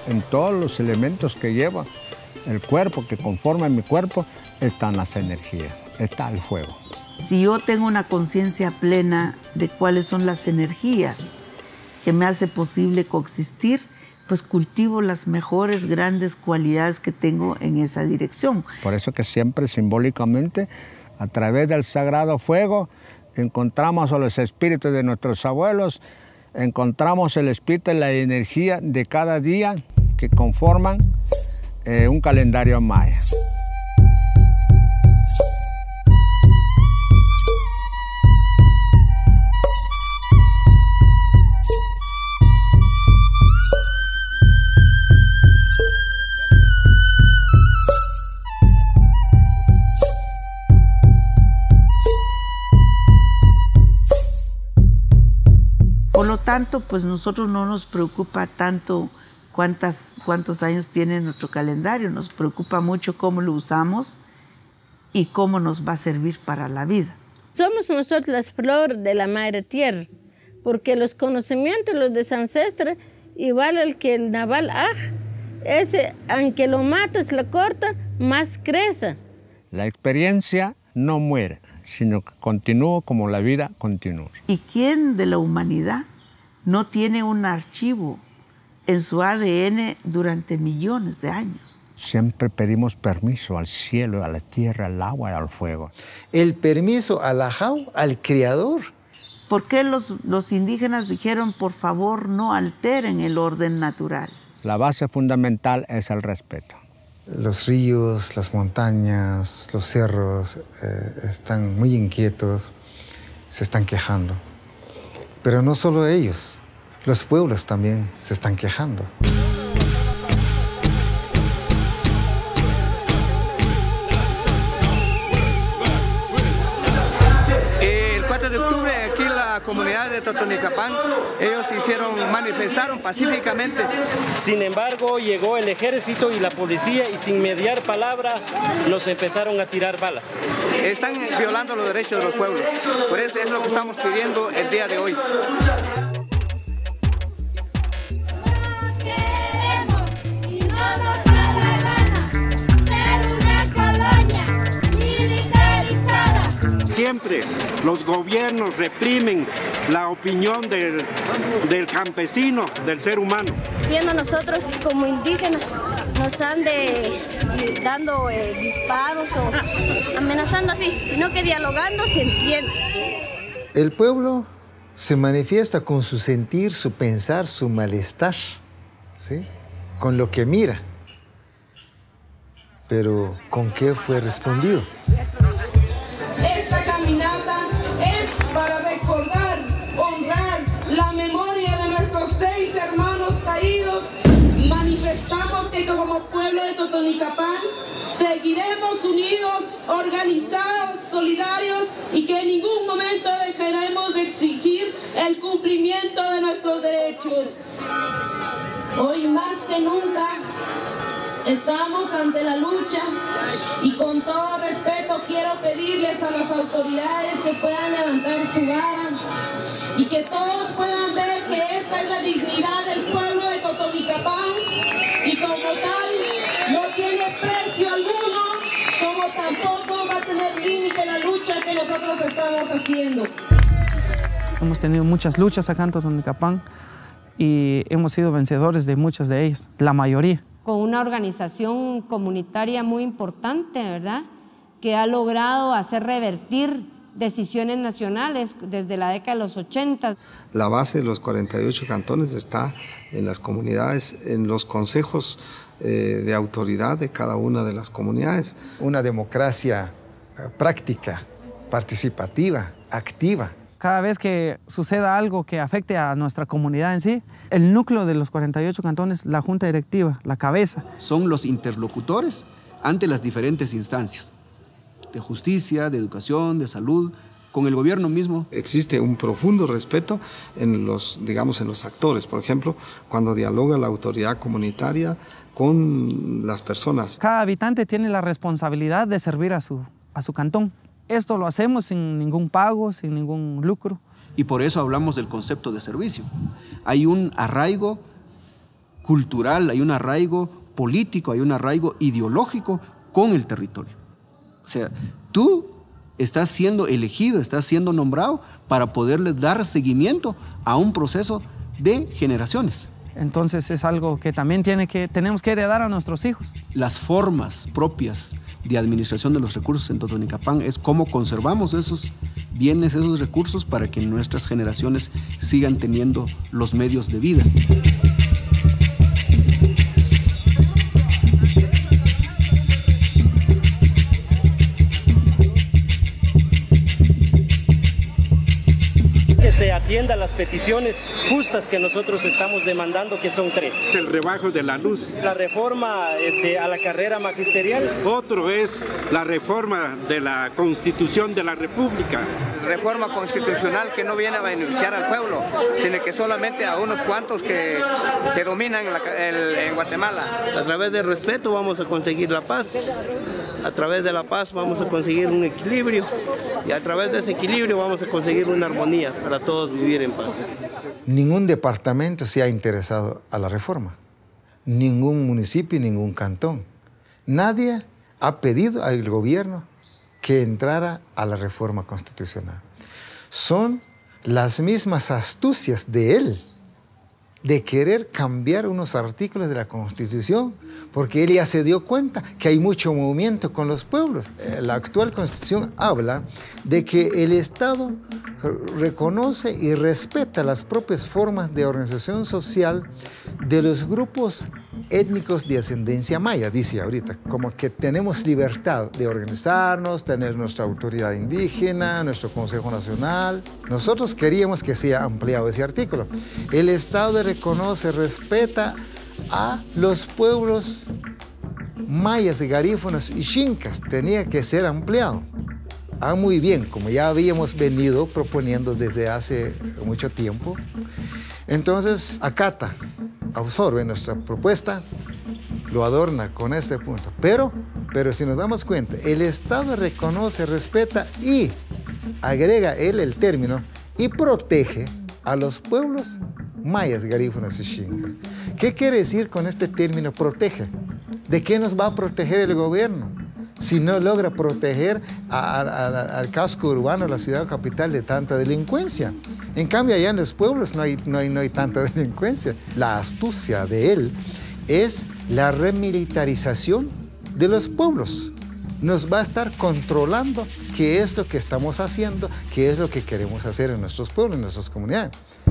En todos los elementos que lleva el cuerpo, que conforman mi cuerpo, están las energías, está el fuego. Si yo tengo una conciencia plena de cuáles son las energías que me hace posible coexistir, pues cultivo las mejores, grandes cualidades que tengo en esa dirección. Por eso que siempre simbólicamente, a través del sagrado fuego, encontramos a los espíritus de nuestros abuelos, encontramos el espíritu y la energía de cada día que conforman un calendario maya. Por lo tanto, pues nosotros no nos preocupa tanto cuántos años tiene nuestro calendario, nos preocupa mucho cómo lo usamos y cómo nos va a servir para la vida. Somos nosotros las flores de la madre tierra, porque los conocimientos, los de ancestros, igual el que el naval, ese, aunque lo mates, lo corta, más crece. La experiencia no muere, sino que continúa como la vida continúa. ¿Y quién de la humanidad no tiene un archivo en su ADN durante millones de años? Siempre pedimos permiso al cielo, a la tierra, al agua y al fuego. El permiso al ajau, al Creador. ¿Por qué los indígenas dijeron, por favor, no alteren el orden natural? La base fundamental es el respeto. Los ríos, las montañas, los cerros están muy inquietos, se están quejando. Pero no solo ellos, los pueblos también se están quejando. El 4 de octubre aquí la comunidad de Totonicapán, ellos manifestaron pacíficamente. Sin embargo, llegó el ejército y la policía y sin mediar palabra nos empezaron a tirar balas. Están violando los derechos de los pueblos. Por eso es lo que estamos pidiendo el día de hoy. Siempre los gobiernos reprimen la opinión del campesino, del ser humano. Siendo nosotros como indígenas, nos han dando disparos o amenazando así, sino que dialogando se entiende. El pueblo se manifiesta con su sentir, su pensar, su malestar, ¿sí? Con lo que mira. Pero ¿con qué fue respondido? Esta caminata es para recordar, honrar la memoria de nuestros 6 hermanos caídos. Manifestamos que como pueblo de Totonicapán seguiremos unidos, organizados, solidarios y que en ningún momento dejaremos de exigir el cumplimiento de nuestros derechos. Hoy más que nunca estamos ante la lucha y con todo respeto quiero pedirles a las autoridades que puedan levantar su vara y que todos puedan ver que esa es la dignidad del pueblo de Totonicapán y como tal no tiene precio alguno, como tampoco va a tener límite la lucha que nosotros estamos haciendo. Hemos tenido muchas luchas acá en Totonicapán y hemos sido vencedores de muchas de ellas, la mayoría. Con una organización comunitaria muy importante, ¿verdad?, que ha logrado hacer revertir decisiones nacionales desde la década de los 80. La base de los 48 cantones está en las comunidades, en los consejos de autoridad de cada una de las comunidades. Una democracia práctica, participativa, activa. Cada vez que suceda algo que afecte a nuestra comunidad en sí, el núcleo de los 48 cantones, la junta directiva, la cabeza. Son los interlocutores ante las diferentes instancias de justicia, de educación, de salud, con el gobierno mismo. Existe un profundo respeto en los actores, por ejemplo, cuando dialoga la autoridad comunitaria con las personas. Cada habitante tiene la responsabilidad de servir a su cantón. Esto lo hacemos sin ningún pago, sin ningún lucro. Y por eso hablamos del concepto de servicio. Hay un arraigo cultural, hay un arraigo político, hay un arraigo ideológico con el territorio. O sea, tú estás siendo elegido, estás siendo nombrado para poderle dar seguimiento a un proceso de generaciones. Entonces es algo que también tenemos que heredar a nuestros hijos. Las formas propias de administración de los recursos en Totonicapán es cómo conservamos esos bienes, esos recursos para que nuestras generaciones sigan teniendo los medios de vida. Que se atienda a las peticiones justas que nosotros estamos demandando, que son 3. El rebajo de la luz. La reforma a la carrera magisterial. Otro es la reforma de la Constitución de la República. Reforma constitucional que no viene a beneficiar al pueblo, sino que solamente a unos cuantos que dominan en Guatemala. A través del respeto vamos a conseguir la paz. A través de la paz vamos a conseguir un equilibrio y a través de ese equilibrio vamos a conseguir una armonía para todos vivir en paz. Ningún departamento se ha interesado a la reforma, ningún municipio, ningún cantón. Nadie ha pedido al gobierno que entrara a la reforma constitucional. Son las mismas astucias de él de querer cambiar unos artículos de la Constitución, porque él ya se dio cuenta que hay mucho movimiento con los pueblos. La actual Constitución habla de que el Estado reconoce y respeta las propias formas de organización social de los grupos étnicos de ascendencia maya, dice ahorita, como que tenemos libertad de organizarnos, tener nuestra autoridad indígena, nuestro Consejo Nacional. Nosotros queríamos que sea ampliado ese artículo. El Estado reconoce, respeta a los pueblos mayas, garífunas y xincas. Tenía que ser ampliado. Muy bien, como ya habíamos venido proponiendo desde hace mucho tiempo. Entonces, acata, absorbe nuestra propuesta, lo adorna con este punto. Pero si nos damos cuenta, el Estado reconoce, respeta y agrega él el término y protege a los pueblos mayas, garífunas y xincas. ¿Qué quiere decir con este término protege? ¿De qué nos va a proteger el gobierno si no logra proteger al casco urbano, la ciudad capital, de tanta delincuencia? En cambio, allá en los pueblos no hay tanta delincuencia. La astucia de él es la remilitarización de los pueblos. Nos va a estar controlando qué es lo que estamos haciendo, qué es lo que queremos hacer en nuestros pueblos, en nuestras comunidades.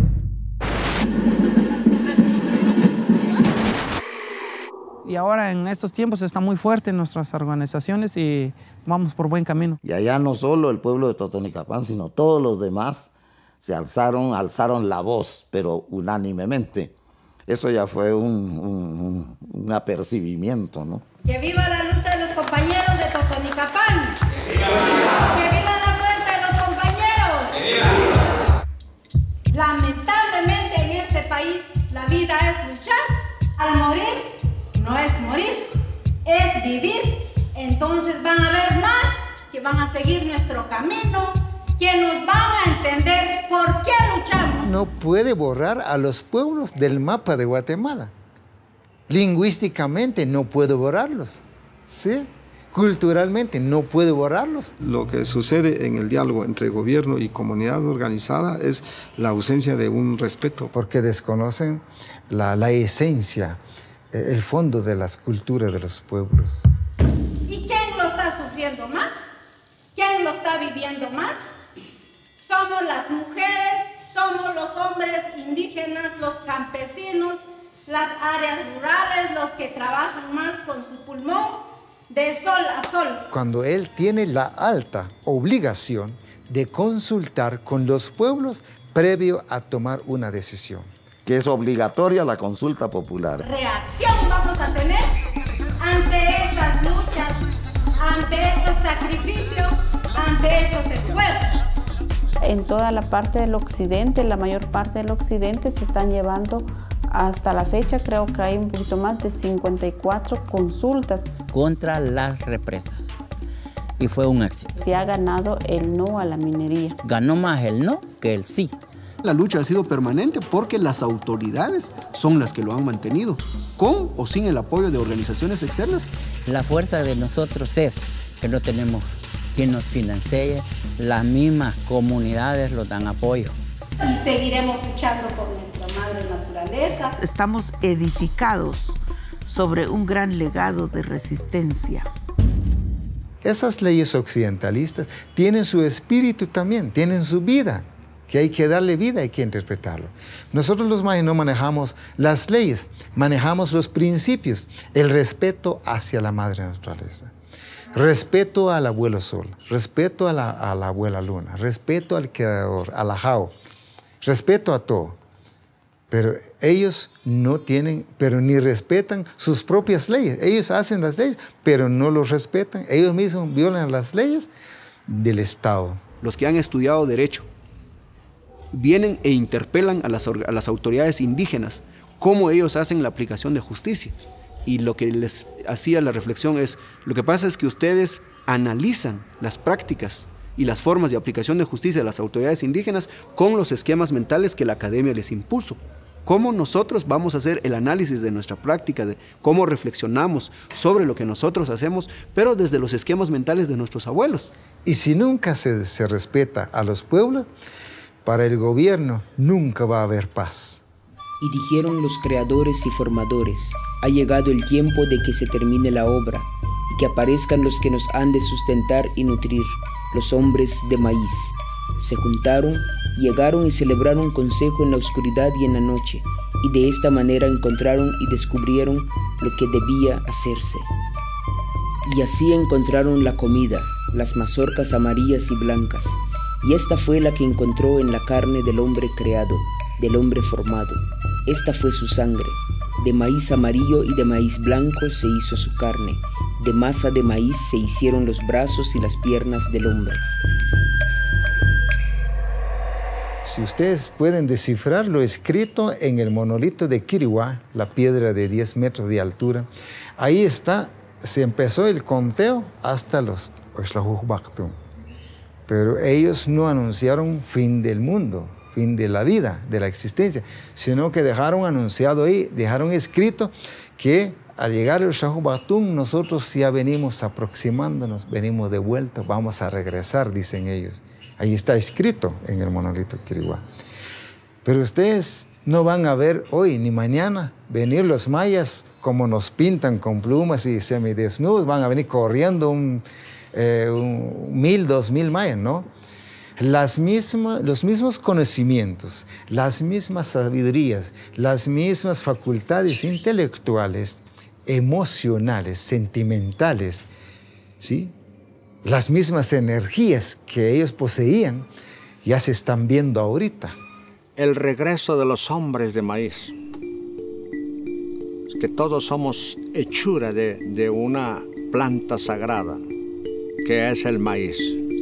Y ahora en estos tiempos está muy fuerte en nuestras organizaciones y vamos por buen camino. Y allá no solo el pueblo de Totonicapán, sino todos los demás se alzaron la voz, pero unánimemente. Eso ya fue un apercibimiento, ¿no? ¡Que viva la lucha de los compañeros de Totonicapán! ¡Que viva la muerte de los compañeros! ¡Que viva! Lamentablemente en este país la vida es luchar. Al morir no es morir, es vivir. Entonces van a haber más que van a seguir nuestro camino, que nos van a entender por qué luchamos. No puede borrar a los pueblos del mapa de Guatemala. Lingüísticamente no puede borrarlos, ¿sí? Culturalmente no puede borrarlos. Lo que sucede en el diálogo entre gobierno y comunidad organizada es la ausencia de un respeto. Porque desconocen la esencia, el fondo de las culturas de los pueblos. ¿Y quién lo está sufriendo más? ¿Quién lo está viviendo más? Somos las mujeres, somos los hombres indígenas, los campesinos, las áreas rurales, los que trabajan más con su pulmón, de sol a sol. Cuando él tiene la alta obligación de consultar con los pueblos previo a tomar una decisión. Que es obligatoria la consulta popular. Reacción vamos a tener ante estas luchas, ante estos sacrificios, ante estos esfuerzos. En toda la parte del occidente, la mayor parte del occidente se están llevando hasta la fecha, creo que hay un poquito más de 54 consultas contra las represas. Y fue un éxito. Se ha ganado el no a la minería. Ganó más el no que el sí. La lucha ha sido permanente porque las autoridades son las que lo han mantenido, con o sin el apoyo de organizaciones externas. La fuerza de nosotros es que no tenemos quien nos financie, las mismas comunidades nos dan apoyo. Y seguiremos luchando por nuestra madre naturaleza. Estamos edificados sobre un gran legado de resistencia. Esas leyes occidentalistas tienen su espíritu también, tienen su vida, que hay que darle vida, hay que interpretarlo. Nosotros los mayas no manejamos las leyes, manejamos los principios, el respeto hacia la madre naturaleza, respeto al abuelo sol, respeto a la abuela luna, respeto al creador, al ajao, respeto a todo. Pero ellos no tienen, pero ni respetan sus propias leyes. Ellos hacen las leyes, pero no los respetan. Ellos mismos violan las leyes del Estado. Los que han estudiado derecho vienen e interpelan a las autoridades indígenas cómo ellos hacen la aplicación de justicia. Y lo que les hacía la reflexión es, lo que pasa es que ustedes analizan las prácticas y las formas de aplicación de justicia de las autoridades indígenas con los esquemas mentales que la academia les impuso. ¿Cómo nosotros vamos a hacer el análisis de nuestra práctica, de cómo reflexionamos sobre lo que nosotros hacemos, pero desde los esquemas mentales de nuestros abuelos? Y si nunca se respeta a los pueblos, para el gobierno nunca va a haber paz. Y dijeron los creadores y formadores, ha llegado el tiempo de que se termine la obra y que aparezcan los que nos han de sustentar y nutrir, los hombres de maíz. Se juntaron, llegaron y celebraron consejo en la oscuridad y en la noche, y de esta manera encontraron y descubrieron lo que debía hacerse. Y así encontraron la comida, las mazorcas amarillas y blancas, y esta fue la que encontró en la carne del hombre creado, del hombre formado. Esta fue su sangre. De maíz amarillo y de maíz blanco se hizo su carne. De masa de maíz se hicieron los brazos y las piernas del hombre. Si ustedes pueden descifrar lo escrito en el monolito de Quiriguá, la piedra de 10 metros de altura, ahí está, se empezó el conteo hasta los Oxlajuj-Bactún. Pero ellos no anunciaron fin del mundo, fin de la vida, de la existencia, sino que dejaron anunciado ahí, dejaron escrito que al llegar al Oxlajuj-Bactún nosotros ya venimos aproximándonos, venimos de vuelta, vamos a regresar, dicen ellos. Ahí está escrito en el monolito Quiriguá. Pero ustedes no van a ver hoy ni mañana venir los mayas como nos pintan con plumas y semidesnudos, van a venir corriendo 1000, 2000 mayas, ¿no? Los mismos conocimientos, las mismas sabidurías, las mismas facultades intelectuales, emocionales, sentimentales, ¿sí? Las mismas energías que ellos poseían ya se están viendo ahorita. El regreso de los hombres de maíz. Es que todos somos hechura de una planta sagrada, que es el maíz.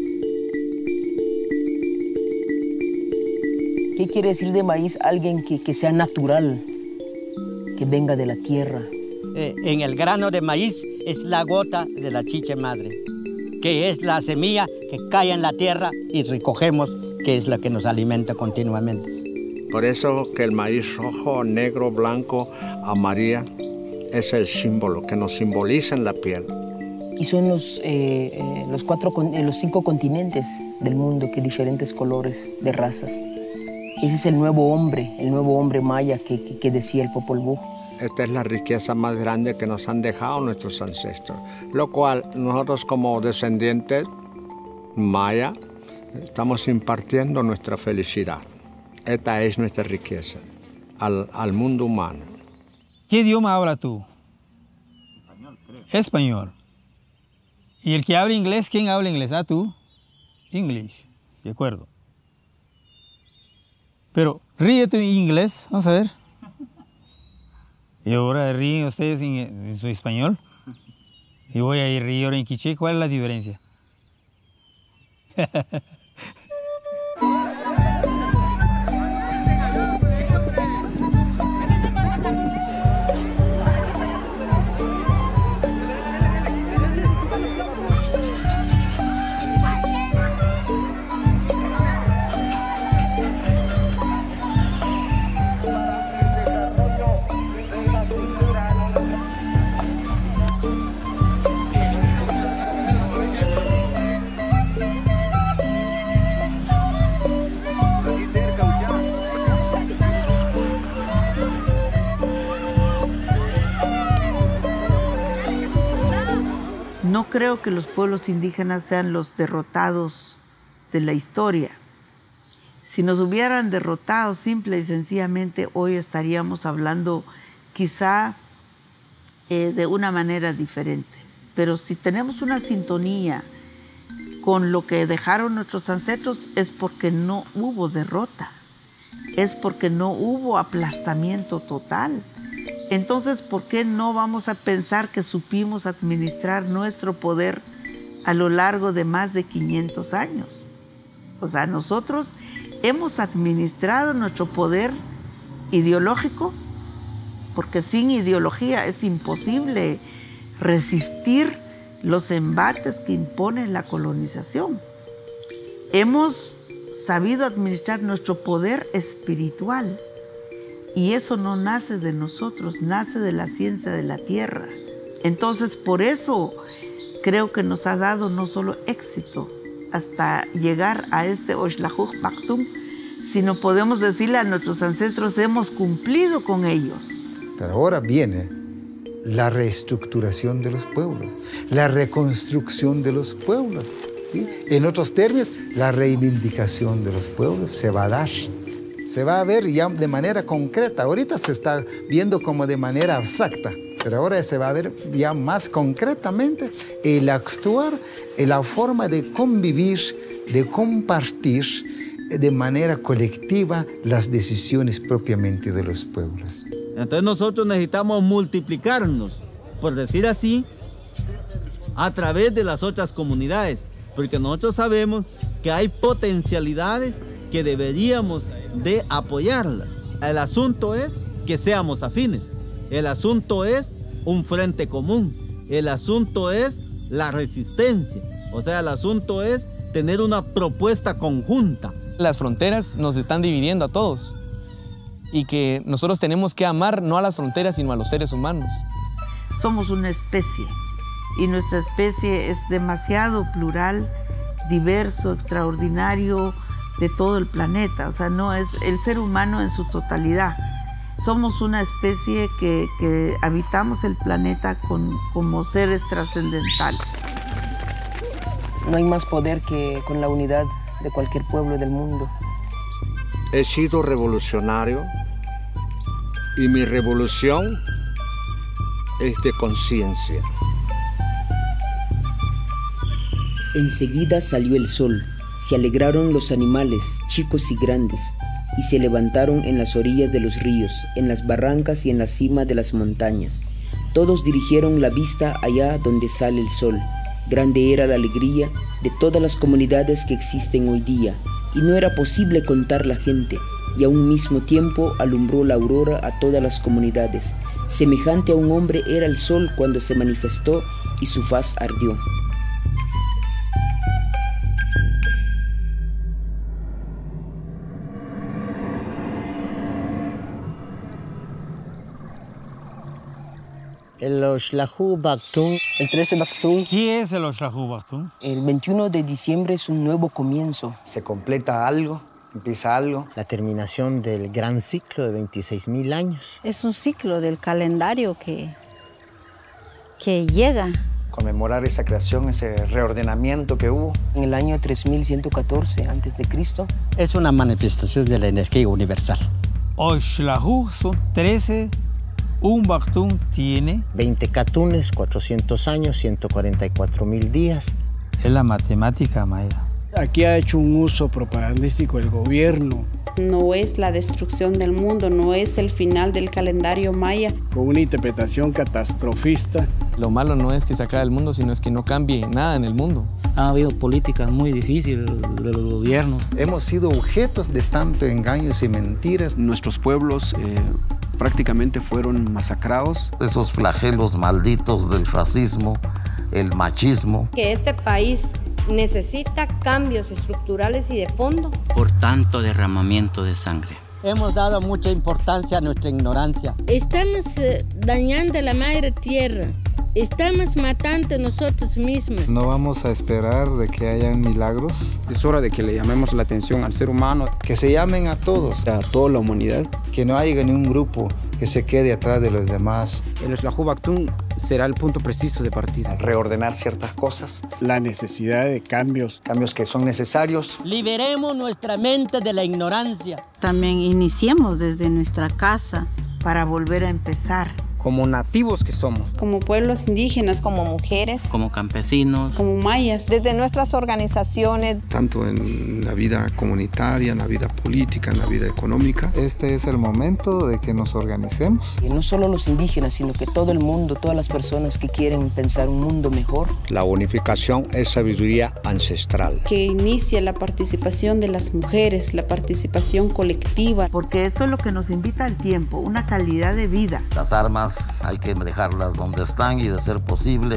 ¿Qué quiere decir de maíz? Alguien que sea natural, que venga de la tierra. En el grano de maíz es la gota de la chicha madre, que es la semilla que cae en la tierra y recogemos, que es la que nos alimenta continuamente. Por eso que el maíz rojo, negro, blanco, amarillo es el símbolo que nos simboliza en la piel. Y son los 5 continentes del mundo, que diferentes colores de razas. Ese es el nuevo hombre maya que decía el Popol Vuh. Esta es la riqueza más grande que nos han dejado nuestros ancestros, lo cual nosotros como descendientes maya estamos impartiendo nuestra felicidad. Esta es nuestra riqueza al mundo humano. ¿Qué idioma hablas tú? Español, creo. Español. ¿Y el que habla inglés, quién habla inglés? Ah, tú. English. De acuerdo. Pero ríe tu inglés, vamos a ver. Y ahora ríen ustedes en su español. Y voy a ir río en quiché. ¿Cuál es la diferencia? No creo que los pueblos indígenas sean los derrotados de la historia. Si nos hubieran derrotado simple y sencillamente, hoy estaríamos hablando quizá de una manera diferente. Pero si tenemos una sintonía con lo que dejaron nuestros ancestros, es porque no hubo derrota, es porque no hubo aplastamiento total. Entonces, ¿por qué no vamos a pensar que supimos administrar nuestro poder a lo largo de más de 500 años? O sea, nosotros hemos administrado nuestro poder ideológico, porque sin ideología es imposible resistir los embates que impone la colonización. Hemos sabido administrar nuestro poder espiritual, y eso no nace de nosotros, nace de la ciencia de la tierra. Entonces, por eso creo que nos ha dado no solo éxito hasta llegar a este Oxlajuj Baktum, sino podemos decirle a nuestros ancestros, hemos cumplido con ellos. Pero ahora viene la reestructuración de los pueblos, la reconstrucción de los pueblos, ¿sí? En otros términos, la reivindicación de los pueblos se va a dar. Se va a ver ya de manera concreta. Ahorita se está viendo como de manera abstracta, pero ahora se va a ver ya más concretamente el actuar, la forma de convivir, de compartir de manera colectiva las decisiones propiamente de los pueblos. Entonces nosotros necesitamos multiplicarnos, por decir así, a través de las otras comunidades, porque nosotros sabemos que hay potencialidades que deberíamos de apoyarlas. El asunto es que seamos afines, el asunto es un frente común, el asunto es la resistencia, o sea, el asunto es tener una propuesta conjunta. Las fronteras nos están dividiendo a todos y que nosotros tenemos que amar no a las fronteras sino a los seres humanos. Somos una especie y nuestra especie es demasiado plural, diverso, extraordinario de todo el planeta. O sea, no es el ser humano en su totalidad. Somos una especie que habitamos el planeta como seres trascendentales. No hay más poder que con la unidad de cualquier pueblo del mundo. He sido revolucionario y mi revolución es de conciencia. Enseguida salió el sol, se alegraron los animales, chicos y grandes, y se levantaron en las orillas de los ríos, en las barrancas y en la cima de las montañas. Todos dirigieron la vista allá donde sale el sol. Grande era la alegría de todas las comunidades que existen hoy día, y no era posible contar la gente, y a un mismo tiempo alumbró la aurora a todas las comunidades. Semejante a un hombre era el sol cuando se manifestó y su faz ardió. El Oxlajuj Baktum. El 13 Baktum. ¿Qué es el Oxlajuj Baktum? El 21 de diciembre es un nuevo comienzo. Se completa algo, empieza algo. La terminación del gran ciclo de 26.000 años. Es un ciclo del calendario que llega. Conmemorar esa creación, ese reordenamiento que hubo. En el año 3114 a.C. Es una manifestación de la energía universal. Oxlajuj son 13. Un Baktum tiene 20 Katunes, 400 años, 144.000 días. Es la matemática maya. Aquí ha hecho un uso propagandístico el gobierno. No es la destrucción del mundo, no es el final del calendario maya. Con una interpretación catastrofista. Lo malo no es que se acabe el mundo, sino es que no cambie nada en el mundo. Ha habido políticas muy difíciles de los gobiernos. Hemos sido objetos de tanto engaños y mentiras. Nuestros pueblos prácticamente fueron masacrados. Esos flagelos malditos del racismo, el machismo. Que este país necesita cambios estructurales y de fondo. Por tanto derramamiento de sangre. Hemos dado mucha importancia a nuestra ignorancia. Estamos dañando la madre tierra. Estamos matando nosotros mismos. No vamos a esperar de que hayan milagros. Es hora de que le llamemos la atención al ser humano. Que se llamen a todos. A toda la humanidad. Que no haya ningún grupo que se quede atrás de los demás. El Xlajú Baktún será el punto preciso de partida. Reordenar ciertas cosas. La necesidad de cambios. Cambios que son necesarios. Liberemos nuestra mente de la ignorancia. También iniciemos desde nuestra casa para volver a empezar. Como nativos que somos. Como pueblos indígenas, como mujeres, como campesinos, como mayas. Desde nuestras organizaciones. Tanto en la vida comunitaria, en la vida política, en la vida económica. Este es el momento de que nos organicemos. Y no solo los indígenas, sino que todo el mundo, todas las personas que quieren pensar un mundo mejor. La unificación es sabiduría ancestral. Que inicie la participación de las mujeres, la participación colectiva. Porque esto es lo que nos invita al tiempo, una calidad de vida. Las armas hay que dejarlas donde están y, de ser posible,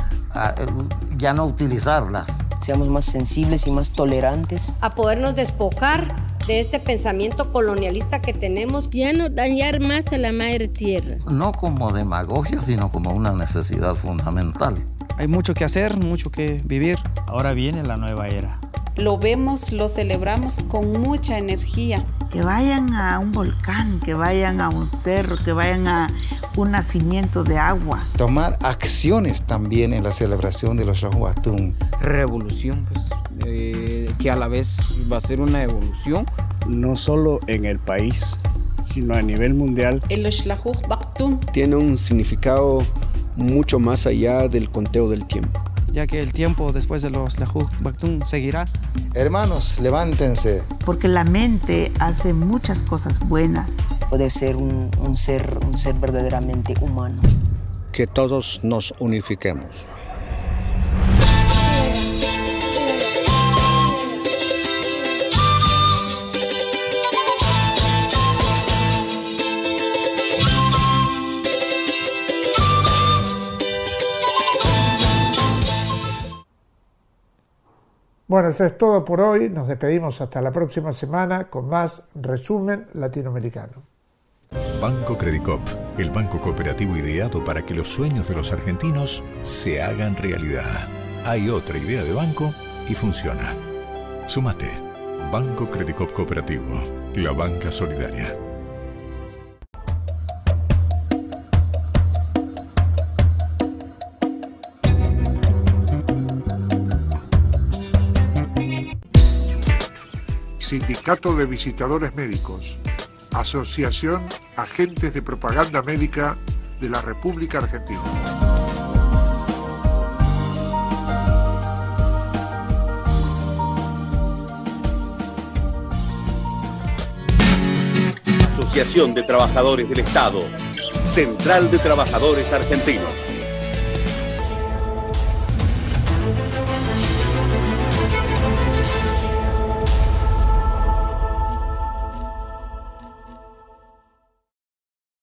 ya no utilizarlas. Seamos más sensibles y más tolerantes. A podernos despojar de este pensamiento colonialista que tenemos. Ya no dañar más a la madre tierra. No como demagogia, sino como una necesidad fundamental. Hay mucho que hacer, mucho que vivir. Ahora viene la nueva era. Lo vemos, lo celebramos con mucha energía. Que vayan a un volcán, que vayan a un cerro, que vayan a un nacimiento de agua. Tomar acciones también en la celebración de los Xlajú Baktún. Revolución, pues, que a la vez va a ser una evolución. No solo en el país, sino a nivel mundial. El Xlajú Baktún tiene un significado mucho más allá del conteo del tiempo. Ya que el tiempo después de los Xlajú Baktún seguirá. Hermanos, levántense. Porque la mente hace muchas cosas buenas. Poder ser un ser verdaderamente humano. Que todos nos unifiquemos. Bueno, esto es todo por hoy. Nos despedimos hasta la próxima semana con más Resumen Latinoamericano. Banco Credicop, el banco cooperativo ideado para que los sueños de los argentinos se hagan realidad. Hay otra idea de banco y funciona. Súmate. Banco Credicop Cooperativo, la banca solidaria. Sindicato de Visitadores Médicos, Asociación Agentes de Propaganda Médica de la República Argentina. Asociación de Trabajadores del Estado, Central de Trabajadores Argentinos.